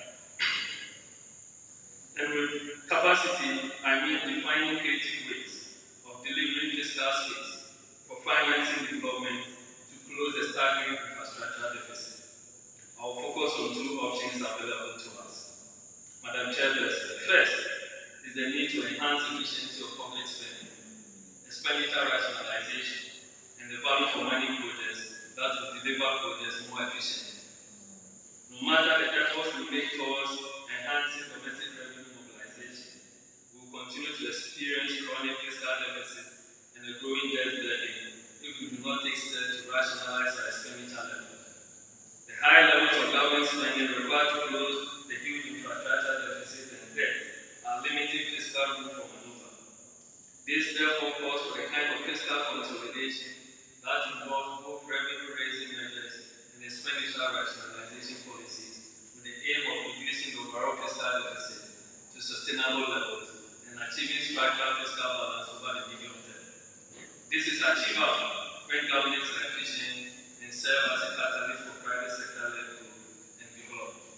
And with capacity, I mean defining creative ways of delivering fiscal space for financing development to close the staggering infrastructure deficit. I'll focus on two options available to us. Madam Chairperson, first is the need to enhance efficiency of public spending, expenditure rationalization, and the value for money projects that will deliver projects more efficiently. No matter the efforts we make towards enhancing domestic revenue mobilization, we will continue to experience chronic fiscal deficit and a growing debt burden if we do not take steps to rationalize our expenditure level. The high levels of government spending required to close the huge infrastructure deficit and debt are limiting fiscal room for maneuver. This therefore calls for a kind of fiscal consolidation that involves both revenue-raising measures and expenditure rationalization policies with the aim of reducing the overall fiscal deficit to sustainable levels and achieving structural fiscal balance over the medium term. This is achievable when governments are efficient and serve as a catalyst for private sector-led growth and development.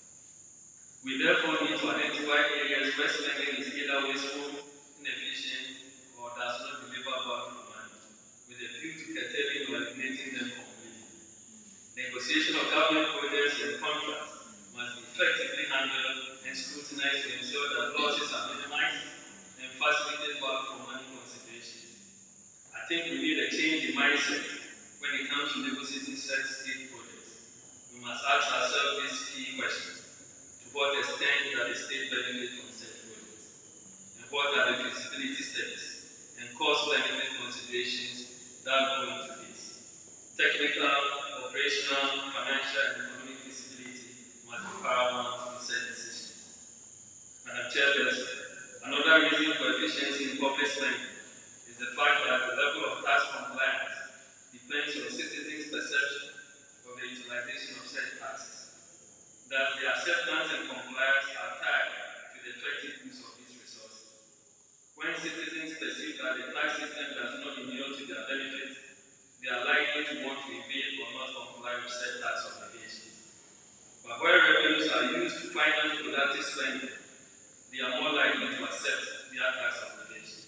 We therefore need to identify areas where spending is either wasteful, inefficient, or does not deliver value for money, with a view to curtailing or eliminating them completely. Negotiation of government projects and contracts must be effectively handled and scrutinized to ensure that losses are minimized and facilitate value for money considerations. I think we need a change in mindset when it comes to negotiating such state projects. We must ask ourselves these key questions. To what extent does the state benefit from such projects? And what are the feasibility steps and cost-benefit considerations that go into this? Technical, operational, financial, and economic feasibility must be paramount in such decisions. Madam Chairperson, another reason for efficiency in public spending is the fact that the level of tax compliance depends on citizens' perception of the utilization of said taxes. Thus, the acceptance and compliance are tied to the effective use of these resources. When citizens perceive that the tax system does not inure to their benefit, they are likely to want to evade or not comply with said tax obligations. But where revenues are used to finance productive spending, they are more likely to accept their tax obligations.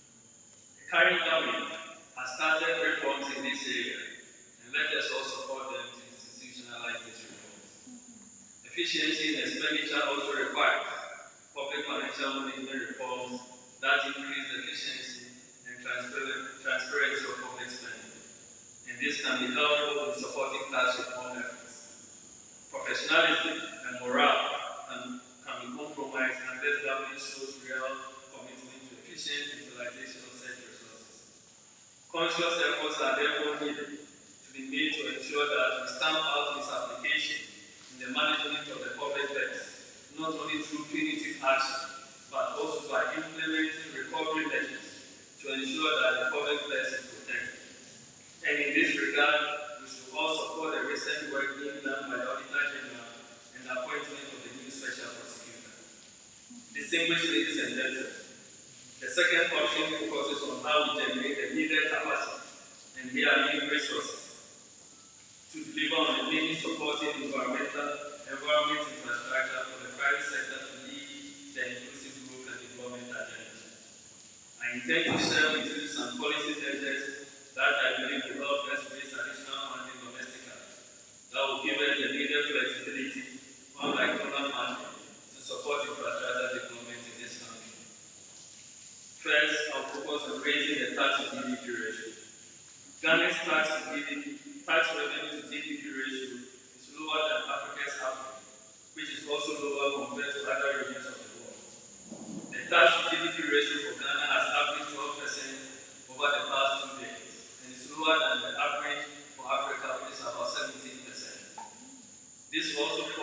The current government has started reforms in this area, and let us all support them to institutionalize these reforms. Efficiency in expenditure also requires public financial management reforms that increase efficiency and transparency of public spending. And this can be helpful in supporting tax reform efforts. Professionalism and morale can, can be compromised unless government shows real commitment to efficient utilization of such resources. Conscious efforts are therefore needed to be made to ensure that we stamp out its application in the management of the public debt, not only through punitive action, but also by implementing recovery measures to ensure that the public debt is protected. And in this regard, we should all support the recent work being done by the Auditor General and the appointment of the new Special Prosecutor. Distinguished ladies and gentlemen, the second option focuses on how we generate the needed capacity and here are new resources to deliver on the mainly supporting environmental environment infrastructure for the private sector to lead the inclusive growth and development agenda. I intend to share with you some policy measures that I believe will help us raise additional funding domestically that will give us the needed flexibility, unlike donor funding, to support infrastructure development in this country. First, I'll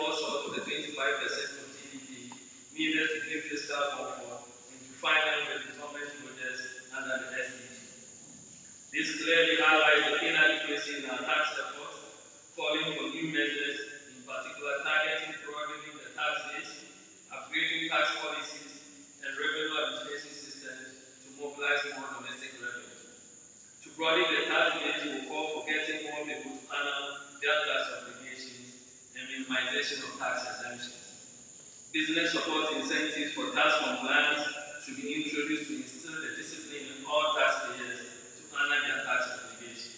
fall short of the twenty-five percent of G D P needed to give fiscal comfort and to finance the development projects under the S D G. This clearly highlights the inadequacy in our tax efforts, calling for new measures, in particular targeting broadening the tax base, upgrading tax policies, and revenue administration systems to mobilize more domestic revenue. To broaden the tax base will call for getting more people to honor their tax obligations and minimization of tax exemptions. Business support incentives for tax compliance should be introduced to instill the discipline in all taxpayers to honor their tax obligations.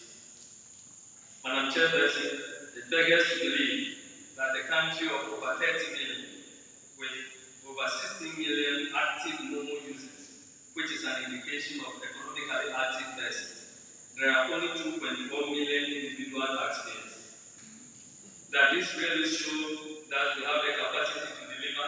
Madam Chairperson, it beggars to believe that a country of over thirty million, with over sixty million active Momo users, which is an indication of economically active persons, there are only two point four million individual taxpayers. That this really shows that we have the capacity to deliver.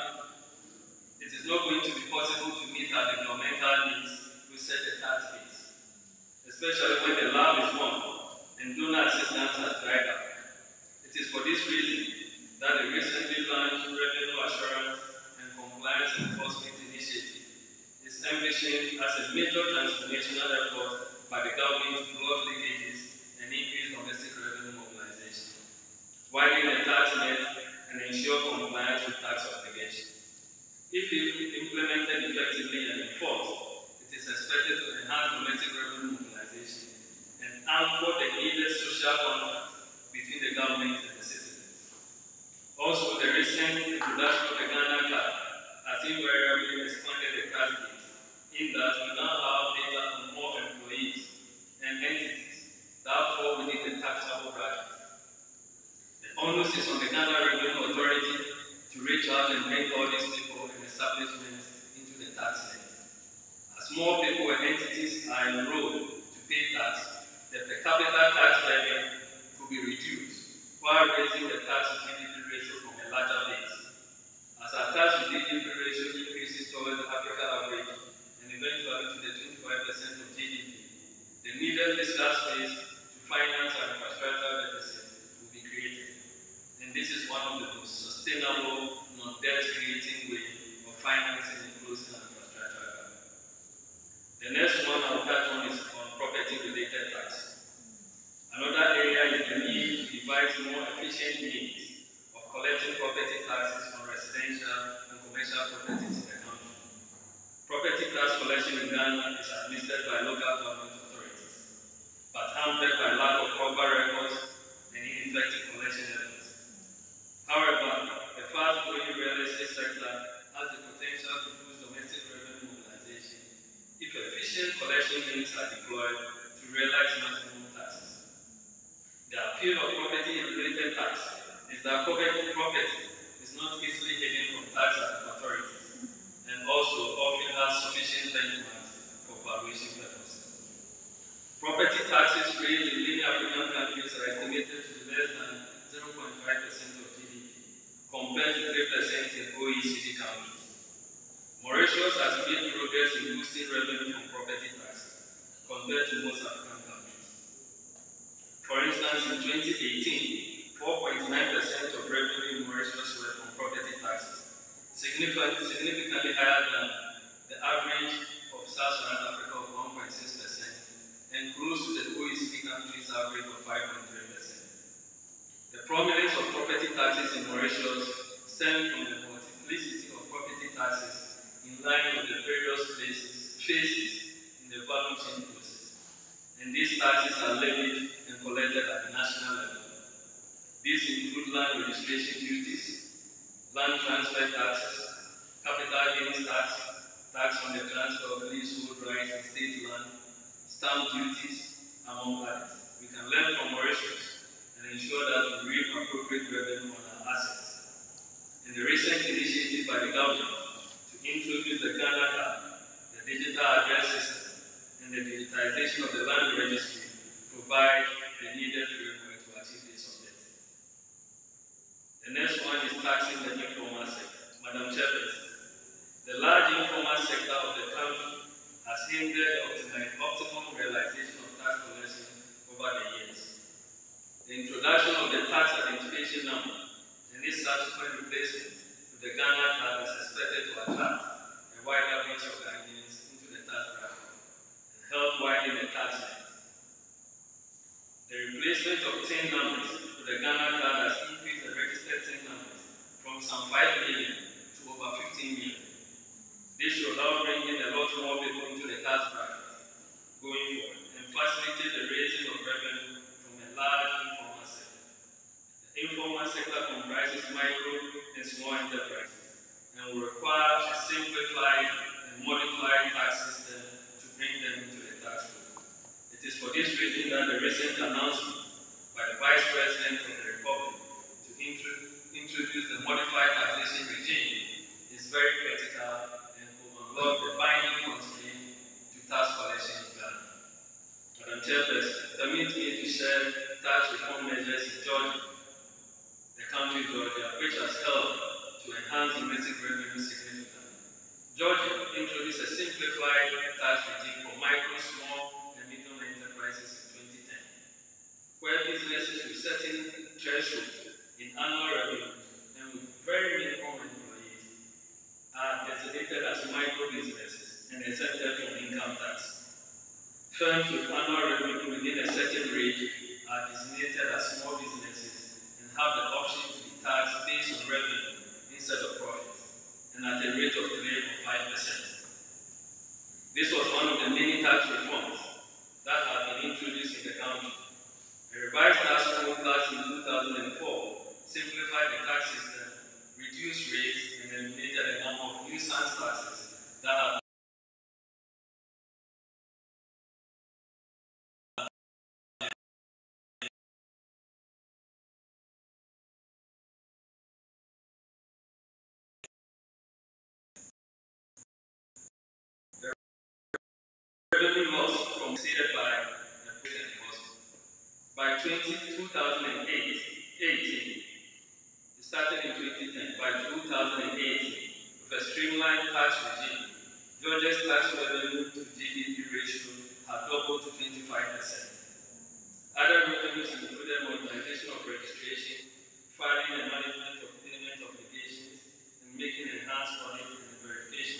It is not going to be possible to meet our developmental needs with such a tax base, especially when the lab is one and donor assistance has dried up. It is for this reason that the recently launched Revenue Assurance and Compliance Enforcement Initiative is envisioned as a major transformational effort by the government to block leakages and increase domestic revenue mobilization, widen the tax net, and ensure compliance with tax obligations. If implemented effectively and enforced, it is expected to enhance domestic revenue mobilization and anchor the needed social contract between the government and the citizens. Also, the recent introduction of the Ghana card has invariably expanded the tax base, in that we now have data on more employees and entities that fall within the taxable bracket. The onus is on the Ghana Revenue Authority to reach out and bring all these people and establishments into the tax net. As more people and entities are enrolled to pay tax, the per capita tax levy could be reduced while raising the tax to G D P ratio from a larger base. As our tax to G D P ratio increases towards the African average and eventually to the twenty-five percent of G D P, the needed fiscal space to finance our infrastructure deficit will be created. And this is one of the most sustainable, non-debt-creating way of financing and closing our infrastructure gap. The next one I'll touch on is on property-related tax. Another area is the need to devise more efficient means of collecting property taxes on residential and commercial properties in the country. Property tax collection in Ghana is administered by local government authorities, but hampered by lack of proper records and ineffective collection efforts. However, the fast-growing real estate sector has the potential to boost domestic revenue mobilization if efficient collection means are deployed to realize maximum taxes. The appeal of property-related tax is that property is not easily hidden from tax authorities and also often has sufficient benchmarks for valuation purposes. Property taxes raised in many African countries are estimated to be less than zero point five percent of G D P, compared to three percent in O E C D countries. Mauritius has made progress in boosting revenue from property taxes compared to most African countries. For instance, in twenty eighteen, four point nine percent of revenue in Mauritius were from property taxes, significantly, significantly higher than the average of Sub-Saharan Africa of one point six percent and close to the O E C D countries' average of five point three percent. The prominence of property taxes in Mauritius stems from the multiplicity of property taxes in line with the various places, phases in the value chain process. And these taxes are levied and collected at the national level. These include land registration duties, land transfer taxes, capital gains tax, tax on the transfer of leasehold rights in state land, stamp duties, among others. We can learn from Mauritius and ensure that we reap appropriate revenue on our assets. In the recent initiative by the government to introduce the Ghana card, the digital address system, and the digitization of the land registry provide the needed framework to achieve this objective. The next one is taxing the informal sector. Madam Chairperson, the large informal sector of the country has hindered optimum realization of tax collection over the years. The introduction of the tax identification number and this subsequent replacement with the Ghana card is expected to attract a wider base of Ghanaians into the tax bracket and help widen the tax net. The replacement of tin numbers with the Ghana card has increased the registered tin numbers from some five million to over fifteen million. This should help bring in a lot more people into the tax bracket going forward and facilitate the raising of revenue from a large informal sector. The informal sector comprises micro and small enterprises and will require a simplified and modified tax system to bring them into the tax fold. It is for this reason that the recent announcement by the Vice President of the Republic to intro introduce the modified taxation regime is very critical and will unlock the binding constraint to tax collection in Ghana. Madam Chairperson, permit me to share tax reform measures in Georgia, the country Georgia, which has helped to enhance domestic revenue significantly. Georgia introduced a simplified tax regime for micro, small, and medium enterprises in twenty ten, where businesses with certain thresholds in annual revenue and with very minimum employees are designated as micro businesses and exempted from income tax. Firms with annual revenue within a certain range are designated as small businesses and have the option to be taxed based on revenue instead of profit, and at a rate of three or five percent. This was one of the many tax reforms that have been introduced in the country. A revised tax reform passed in two thousand four simplified the tax system, reduced rates, and eliminated a number of nuisance taxes that have revenue loss from exceeded by the present enforcement. By two thousand eighteen, it started in twenty ten. By two thousand eighteen, with a streamlined tax regime, Georgia's tax revenue to G D P ratio had doubled to twenty-five percent. Other revenues included modernization of registration, filing and management of payment obligations, and making enhanced audit and verification.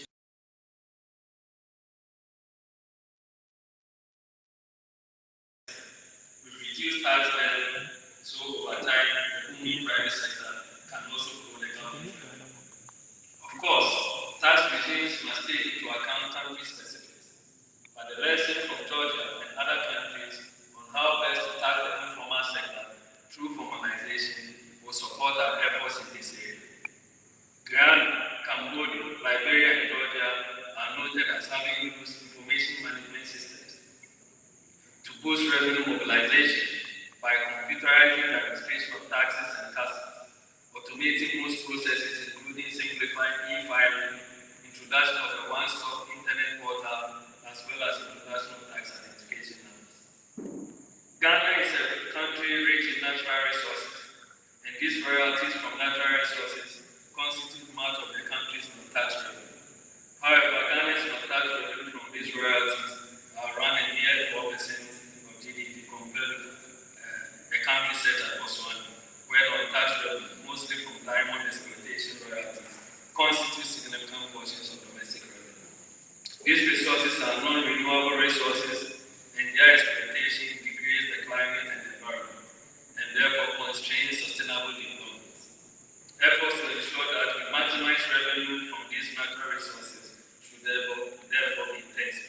Reduce tax burden, so over time, the booming private sector can also grow the government. Of course, tax regimes must take into account country specifics, but the lesson from Georgia and other countries on how best to tax the informal sector through formalization will support our efforts in this area. Guyana, Cambodia, Liberia, and Georgia are noted as having used information management systems to boost revenue mobilization by computerizing the administration of taxes and customs, automating most processes including simplifying e-filing, introduction of a one-stop internet portal, as well as introduction of tax identification numbers. Ghana is a country rich in natural resources, and these royalties from natural resources constitute much of the country's non-tax revenue. However, Ghana's non-tax revenue from these royalties are around a near four percent of G D P compared with uh, a country such as Botswana, where non-tax revenue, mostly from diamond exploitation royalties, constitute significant portions of domestic revenue. These resources are non-renewable resources, and their exploitation degrades the climate and environment, and therefore constrains sustainable development. Efforts to ensure that we maximize revenue from these natural resources should therefore, therefore be intensified.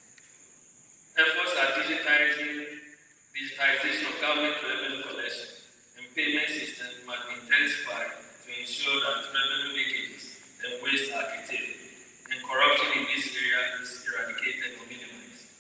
Efforts at digitizing, digitization of government revenue collection and payment systems must be intensified to ensure that revenue leakages and waste are curtailed, and corruption in this area is eradicated or minimized.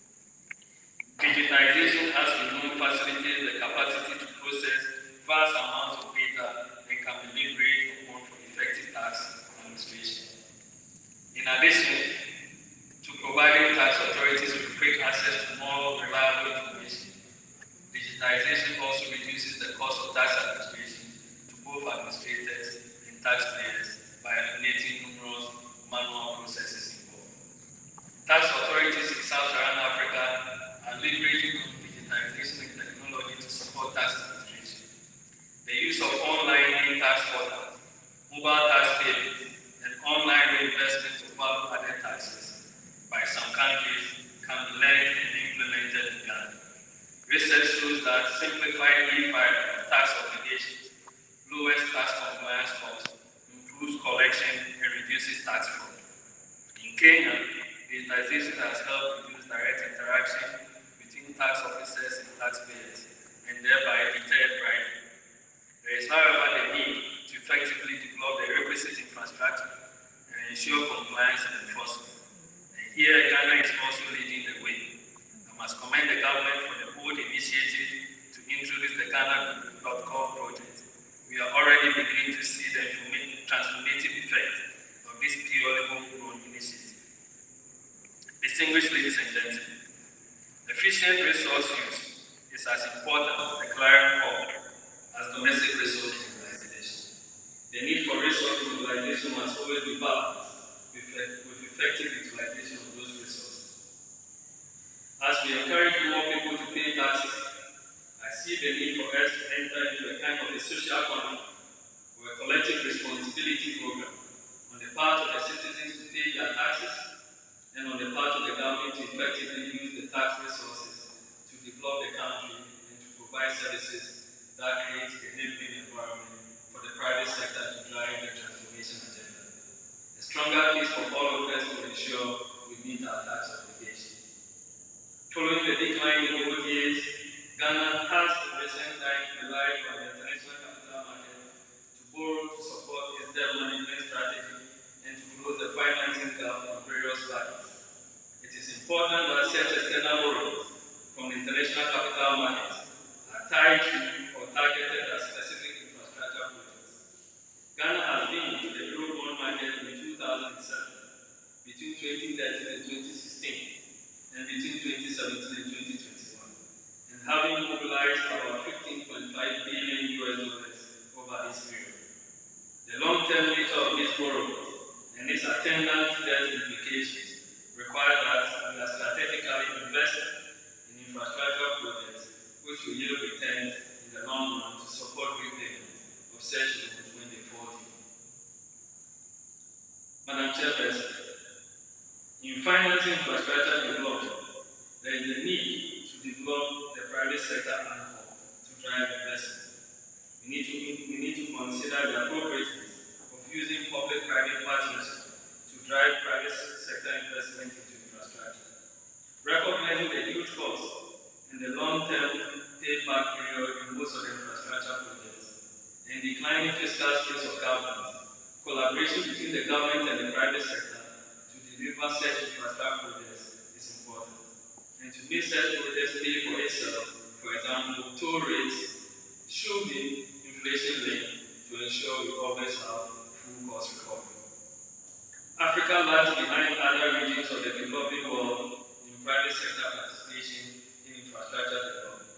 Digitization has been known facilitates the capacity to process vast amounts of data and can be leveraged upon for effective tax administration. In addition to providing tax authorities with quick access to more reliable information, digitization also reduces the cost of tax administration to both administrators and taxpayers by eliminating numerous manual processes involved. Tax authorities in Sub-Saharan Africa are leveraging digitization and technology to support tax administration. The use of online tax collection and reduces tax fraud. In Kenya, digitization has helped reduce direct interaction between tax officers and taxpayers, and thereby deter bribery. There is, however, the need to effectively develop the requisite infrastructure and ensure compliance and enforcement. And here, Ghana is also leading the way. I must commend the government for the bold initiative to introduce the Ghana dot gov project. We are already beginning to see the transformative effect of this purely homegrown initiative. Distinguished ladies and gentlemen, efficient resource use is as important as the clarion call as domestic resource mobilization. The need for resource mobilization must always be balanced with, with effective utilization of those resources. As we encourage more people to pay taxes, I see the need for us to enter into a kind of a social contract or a collective responsibility program on the part of the citizens to pay their taxes and on the part of the government to effectively use the tax resources to develop the country and to provide services that create a enabling environment for the private sector to drive the transformation agenda. A stronger case for all of us to ensure we meet our tax obligations. Following the decline in O D As, Ghana has in recent times relied on the international capital market to borrow to support its debt management strategy and to close the financing gap on various lines. It is important that such external borrowings from the international capital markets are tied to or targeted at specific infrastructure projects. Ghana has been to the Eurobond market in two thousand seven, between twenty thirteen and twenty sixteen, and between twenty seventeen and twenty twenty-one, and having mobilized about fifteen point five billion U S dollars over this period. The long-term nature of this borrowing and its attendant debt implications require that we are strategically invested in infrastructure projects which will yield returns in the long run to support repayment of such loans when they fall due. Madam Chairperson, in financing infrastructure development, there is a need to develop the private sector angle to drive investment. We need to, we need to consider the appropriateness of using public-private partnerships to drive private sector investment into infrastructure. Recognizing the huge cost and the long-term payback period in most of the infrastructure projects, and declining fiscal space of government, collaboration between the government and the private sector to deliver such infrastructure projects is important. And to make such projects pay for itself, for example, toll rates should be inflation-linked to ensure we always have full cost recovery. Africa lags behind other regions of the developing world in private sector participation in infrastructure development.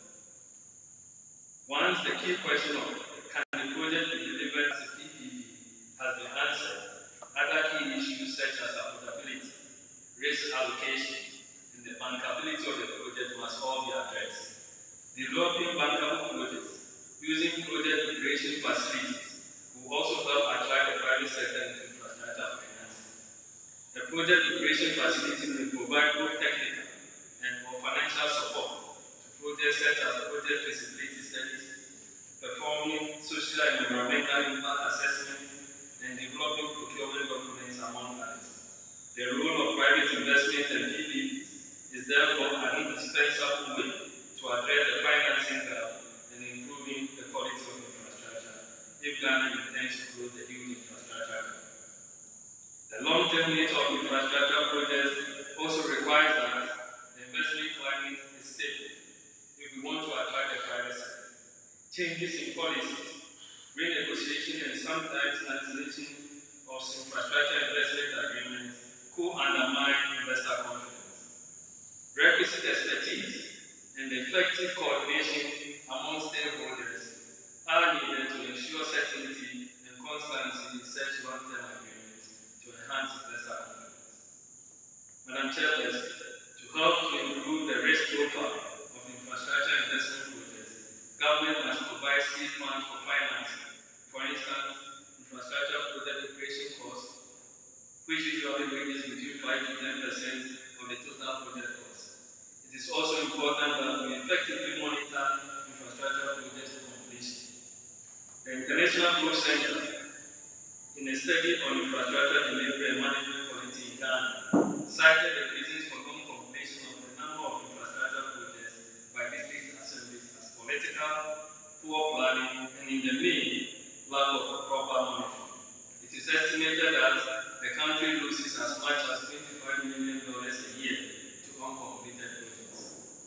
Once the key question of can the project be delivered as a P P P has been answered, other key issues such as affordability, risk allocation, and the bankability of the project must all be addressed. Developing bankable projects using project integration facilities will also help attract the private sector into infrastructure finance. The project integration facility will provide both technical and or financial support to projects such as project feasibility studies, performing social and environmental impact assessment, and developing procurement documents, among others. The role of private investment and P P Ps is therefore an indispensable way to address the financing gap and improving the quality of infrastructure if Ghana intends to grow the huge infrastructure gap. The long-term nature of infrastructure projects also requires that the investment climate is stable if we want to attract the private sector. Changes in policies, renegotiation, and sometimes cancellation of infrastructure investment agreements could undermine investor confidence. Requisite expertise and effective coordination among stakeholders are needed to ensure certainty and constancy in such long-term agreements to enhance investor confidence. Madam Chairperson, to help to improve the risk profile of infrastructure investment projects, government must provide seed funds for financing. For instance, infrastructure project operation costs, which usually ranges between five to ten percent of the total project cost. It is also important that we effectively monitor infrastructure projects to completion. The International Growth Center, in its study on infrastructure delivery and management quality in Ghana cited the reasons for non-completion of a number of infrastructure projects by district assemblies as political, poor planning, and in the main, lack of proper monitoring. It is estimated that the country loses as much as twenty-five million dollars a year to uncompleted projects.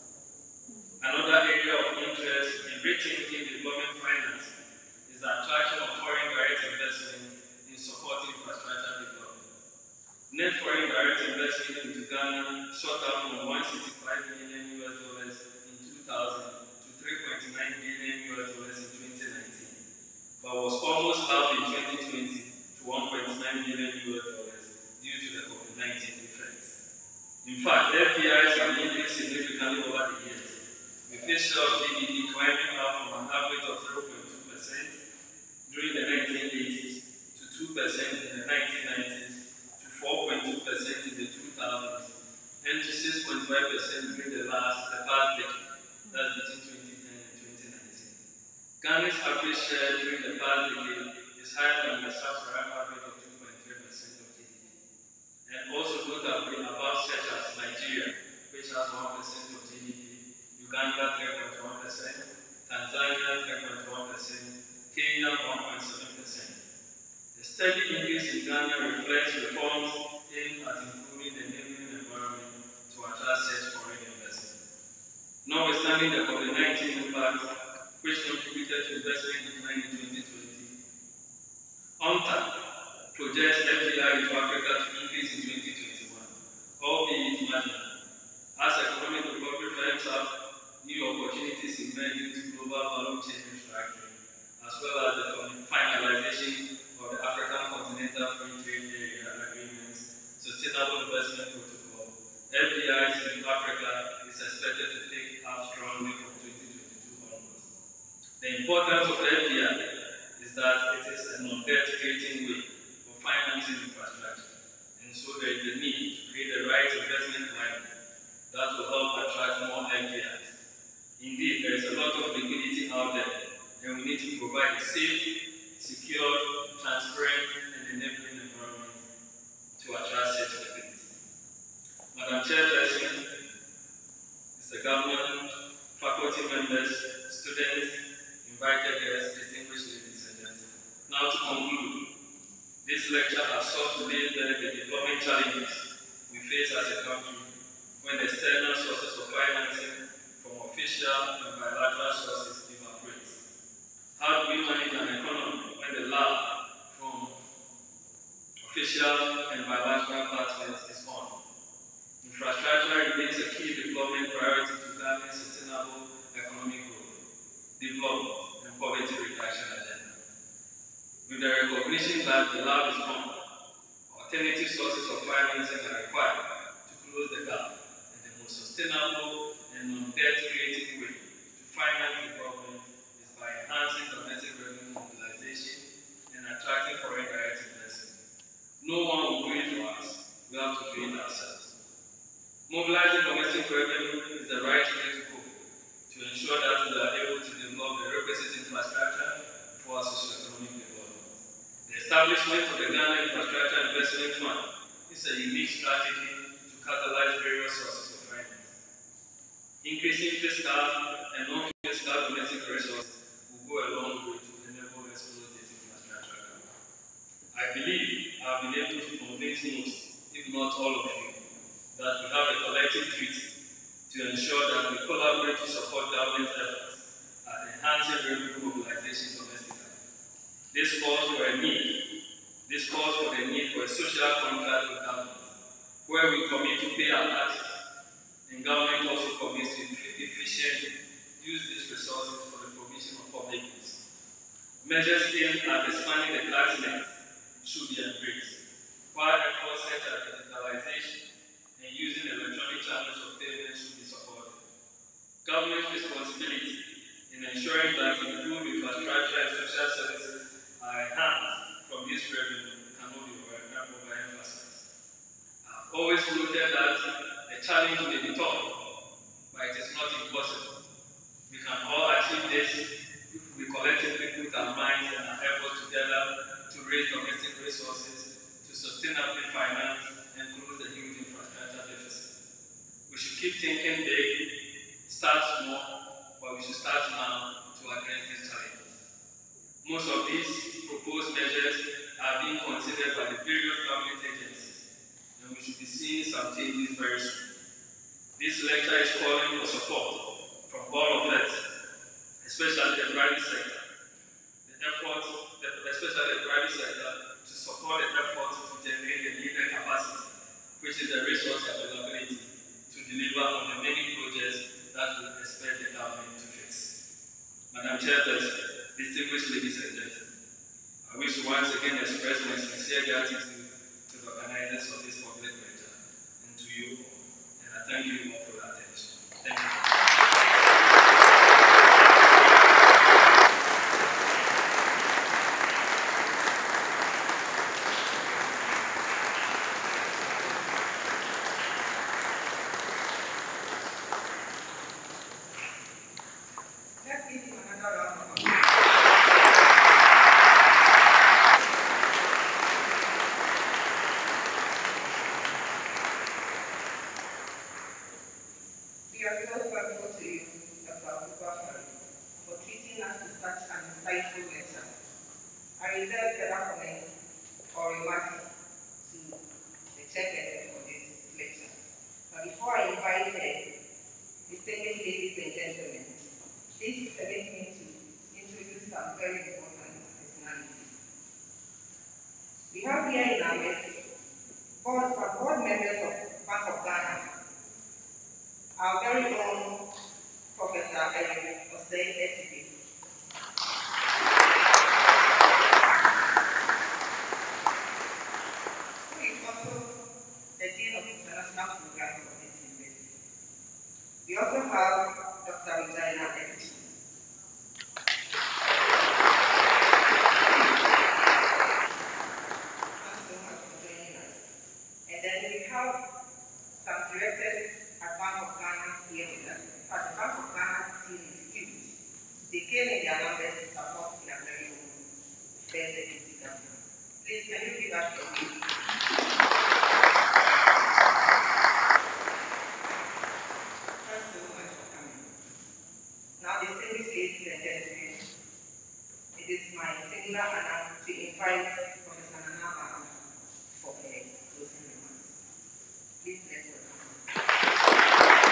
Another area of interest in rethinking development finance is the attraction of foreign direct investment in supporting infrastructure development. Net foreign direct investment into Ghana shot up from one hundred sixty-five million U S dollars in two thousand to three point nine billion U S dollars in twenty nineteen, but was almost halved in twenty twenty to one point nine billion U S dollars due to the COVID nineteen effects. In fact, F D Is have increased significantly over the years, with its share of G D P climbing up from an average of zero point two percent during the nineteen eighties to two percent in the nineteen nineties to four point two percent in the two thousands and to six point five percent during the last the past decade, that's between twenty ten and twenty nineteen. Ghana's average share during the past decade is higher than the sub-Saharan average of two point three percent of G D P, and also notably above such as Nigeria, which has one percent of G D P, Uganda three point one percent, Tanzania three point one percent, Kenya one point seven percent. The steady increase in Ghana reflects reforms aimed at improving the enabling environment to attract such foreign investment. Notwithstanding the COVID nineteen impact, which contributed to investment decline in twenty twenty, UNCTAD projects F D I into Africa to increase in twenty twenty-one, albeit marginal. As economic recovery firms up, new opportunities emerge due to global value chain restructuring, as well as the finalization of the African Continental Free Trade Area Agreements, Sustainable Investment Protocol. F D Is in Africa is expected to take up strongly from twenty twenty-two onwards. The importance of F D I is that it is a non-debt creating way for financing infrastructure, and so there is a need to create the right investment climate that will help attract more F D Is. Indeed, there is a lot of liquidity out there, and we need to provide a safe, secure, transparent, and enabling environment to attract such liquidity. Madam Chairperson, Mister Governor, faculty members, students, invited guests, distinguished ladies and gentlemen. Now to conclude, this lecture has sought to lay bare the development challenges we face as a country when the external sources of financing from official and bilateral sources evaporate. How do we manage an economy when the lab from official and bilateral partners is on? Infrastructure remains a key development priority to Ghana's sustainable economic growth, development, and poverty reduction agenda. With the recognition that the lab is gone, alternative sources of financing are required to close the gap, and the most sustainable and non-debt creating way to finance development is by enhancing domestic revenue mobilization and attracting foreign direct investment. No one will do it for us, we have to do it ourselves. Mobilizing domestic revenue is the right way to go to ensure that we are able to develop the requisite infrastructure for our socio-economic development. The establishment of the Ghana Infrastructure Investment Fund is a unique strategy to catalyze various sources of finance. Increasing fiscal and non-fiscal domestic resources will go a long way to enable us to close this infrastructure. I believe I have been able to convince most, if not all of you, that we have a collective duty to ensure that we collaborate to support government efforts at enhancing revenue mobilization domestically. This calls for a need. This calls for the need for a social contract with government, where we commit to pay our taxes, and government also commits to efficiently use these resources for the provision of public goods. Measures aimed at expanding the tax net should be embraced, while efforts such as digitalization and using electronic channels of payment should be supported. Government's responsibility in ensuring that improved infrastructure and social services are enhanced from this revenue cannot be overemphasized. I've always noted that the challenge may be tough, but it is not impossible. We can all achieve this if we collectively put our minds and our efforts together to to raise domestic resources, to sustainably finance and close the huge infrastructure deficit. We should keep thinking big, start small, but we should start now to address these challenges. Most of these proposed measures are being considered by the various government agencies, and we should be seeing some changes very soon. This lecture is calling for support from all of us, especially the private sector, the effort, especially the private sector, to support the effort to generate the needed capacity, which is the resource availability, to deliver on the many projects that we expect the government to fix. Madam Chairperson, distinguished ladies and gentlemen, I wish to once again express my sincere gratitude to the organizers of this public lecture and to you all. And I thank you all for your attention. Thank you. Let's give him another round of applause. We are so grateful to you, Doctor Abubakar, for treating us to such an insightful lecture. I reserve further comments or remarks to the chairperson for this lecture. But before I invite her, distinguished ladies and gentlemen, please permit me to introduce some very important personalities. We have here in our midst board, some board members of Bank of Ghana, our very own Professor Eric Osei Esibe, who is also the Dean of International Programs of this university. We also have Doctor Regina Ebichi. Thanks so much for joining us. And then we have some directors at Bank of Ghana here with us. In fact, the Bank of Ghana team is huge. They came in their numbers to support their very own first deputy governor. Please, can you give us a wave? Thanks so much for coming. Now, distinguished ladies and gentlemen, it is my singular honor to invite Professor Nana Baba for her closing remarks. Please, let's welcome.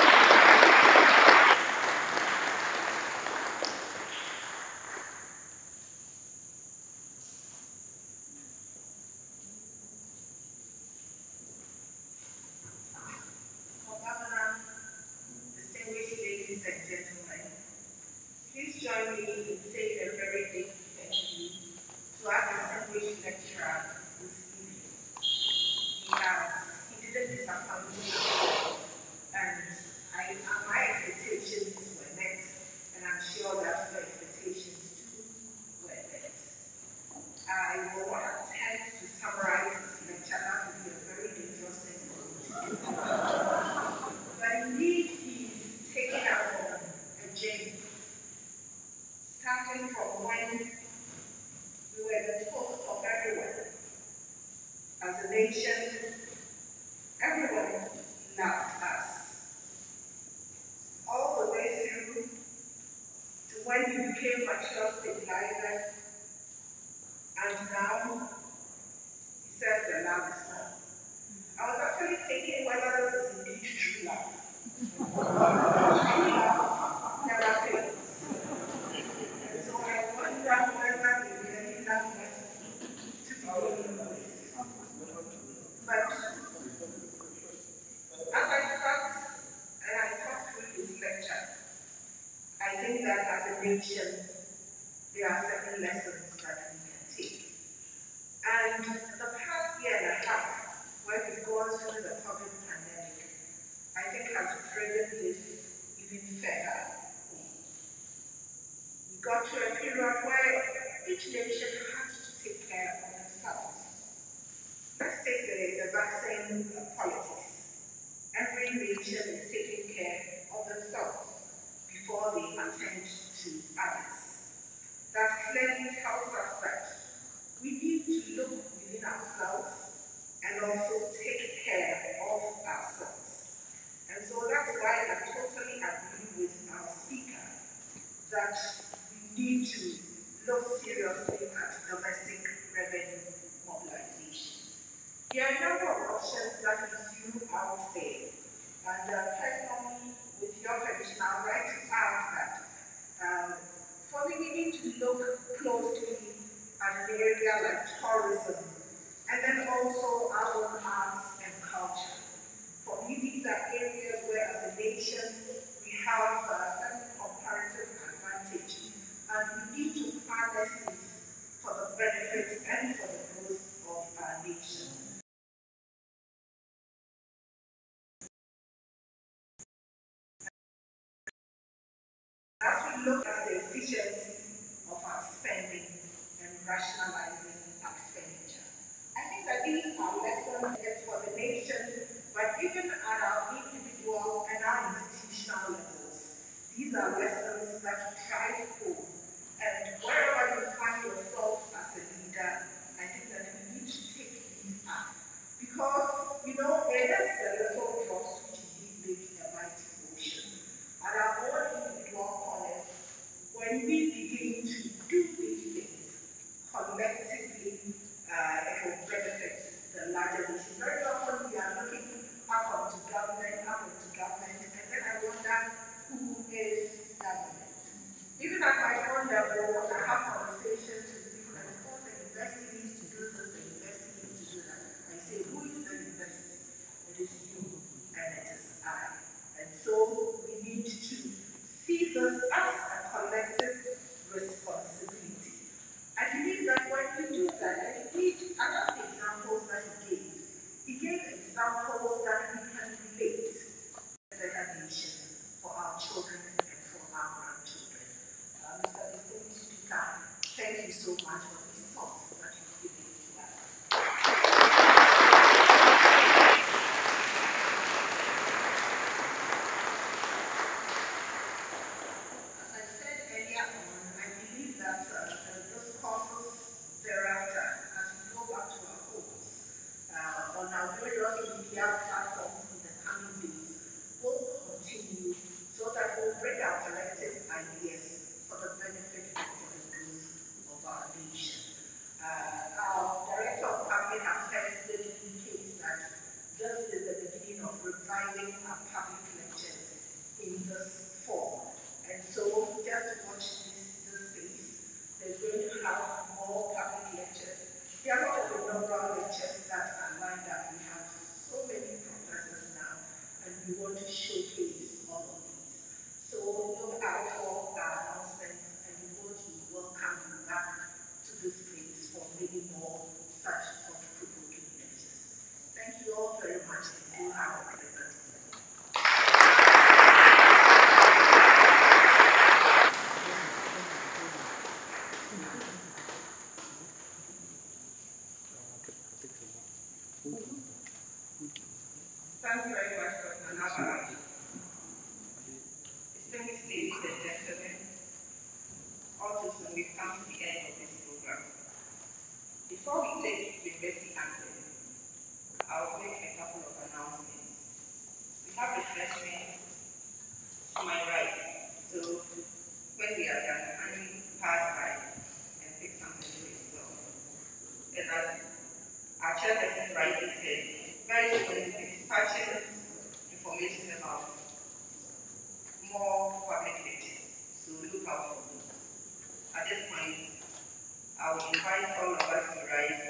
Governor, distinguished ladies and gentlemen, please join me in saying a very big thank you to our distinguished lecturer this evening. He has, he didn't disappoint me, and I, uh, my expectations were met, and I'm sure that your expectations too were met. I will not attempt to summarize this lecture, that would be a very dangerous thing for me to do. But indeed, he's taken us on a journey, starting from when we were the toast of everyone. As a nation, everyone loved us. All the way through to when we became mature stabilizers, and now he says the love is gone. I was actually thinking whether this is indeed true love. True love never fails. And so I wonder whether they really love us to begin with. But as I sat and I thought through this lecture, I think that as a nation, there are certain lessons that we can take. And the past year and a half, when we've gone through the COVID pandemic, I think has driven this even further. We got to a period where each nation had to take care of themselves. Let's take the, the vaccine politics. Every nation is taking care of themselves before they attend to others. That clearly tells us that we need to look within ourselves and also take care of ourselves. And so that's why I totally agree with our speaker that we need to look seriously at domestic revenue mobilization. There are a number of options that we view out there. And uh, personally, with your permission, I would like to add that um, probably we need to look closely at an area like tourism, and then also our own arts and culture. For me, these are areas where, as a nation, we have uh, some comparative advantage, and we need to harness this for the benefit and for the growth of our nation. As we look at the efficiency of our spending and rationalizing expenditure, I think that these are lessons for the nation, but even at our individual and our institutional levels, these are lessons that we try to hold. And wherever you find yourself as a leader, I think that we need to take these up. Because, you know, it is the little drops which indeed make a mighty ocean. At our own individual corners, when we begin to do these things collectively, uh, it will benefit the larger nation. Very often we are looking up onto government, up onto government, and then I wonder who is government. Even at my own level, I have conversations with people and say, oh, the university needs to do this, the university needs to do that. I say, who is the university? It is you, and it is I. And so we need to see this as a collective responsibility. I believe that when we do that, and indeed, I love the examples that he gave. He gave examples that we can relate to the nation for our children and for our grandchildren. Uh, Mister Distinguished Speaker, thank you so much for these thoughts that you've given to us. As I said earlier on, I believe that uh, the discourses thereafter, as we go back to our homes, uh, on our various media platforms in the coming days, will continue so that we'll bring our collective ideas for the benefit and for the growth of our nation. Uh, our Director of Public Affairs did indicate that this is the beginning of reviving our public lectures in this form. And so just watch this, this space. They're going to have more public lectures. There are a lot of inaugural lectures that are lined up. We have so many professors now, and we want to showcase all of these. So look out for our announcements, and we want to welcome you back to this place for many more such thought-provoking lectures. Thank you all very much, and do have a pleasant day. Thanks very much, Doctor Nabala. Distinguished ladies and gentlemen, all too soon we've come to the end of this program. Before we take university anthem, I'll make a couple of announcements. We have refreshments to my right, so when we are done, kindly pass by and pick something for yourself. And as our chairperson rightly said, very soon we'll be dispatching information about more public lectures, so look out for those. At this point, I will invite all of us to rise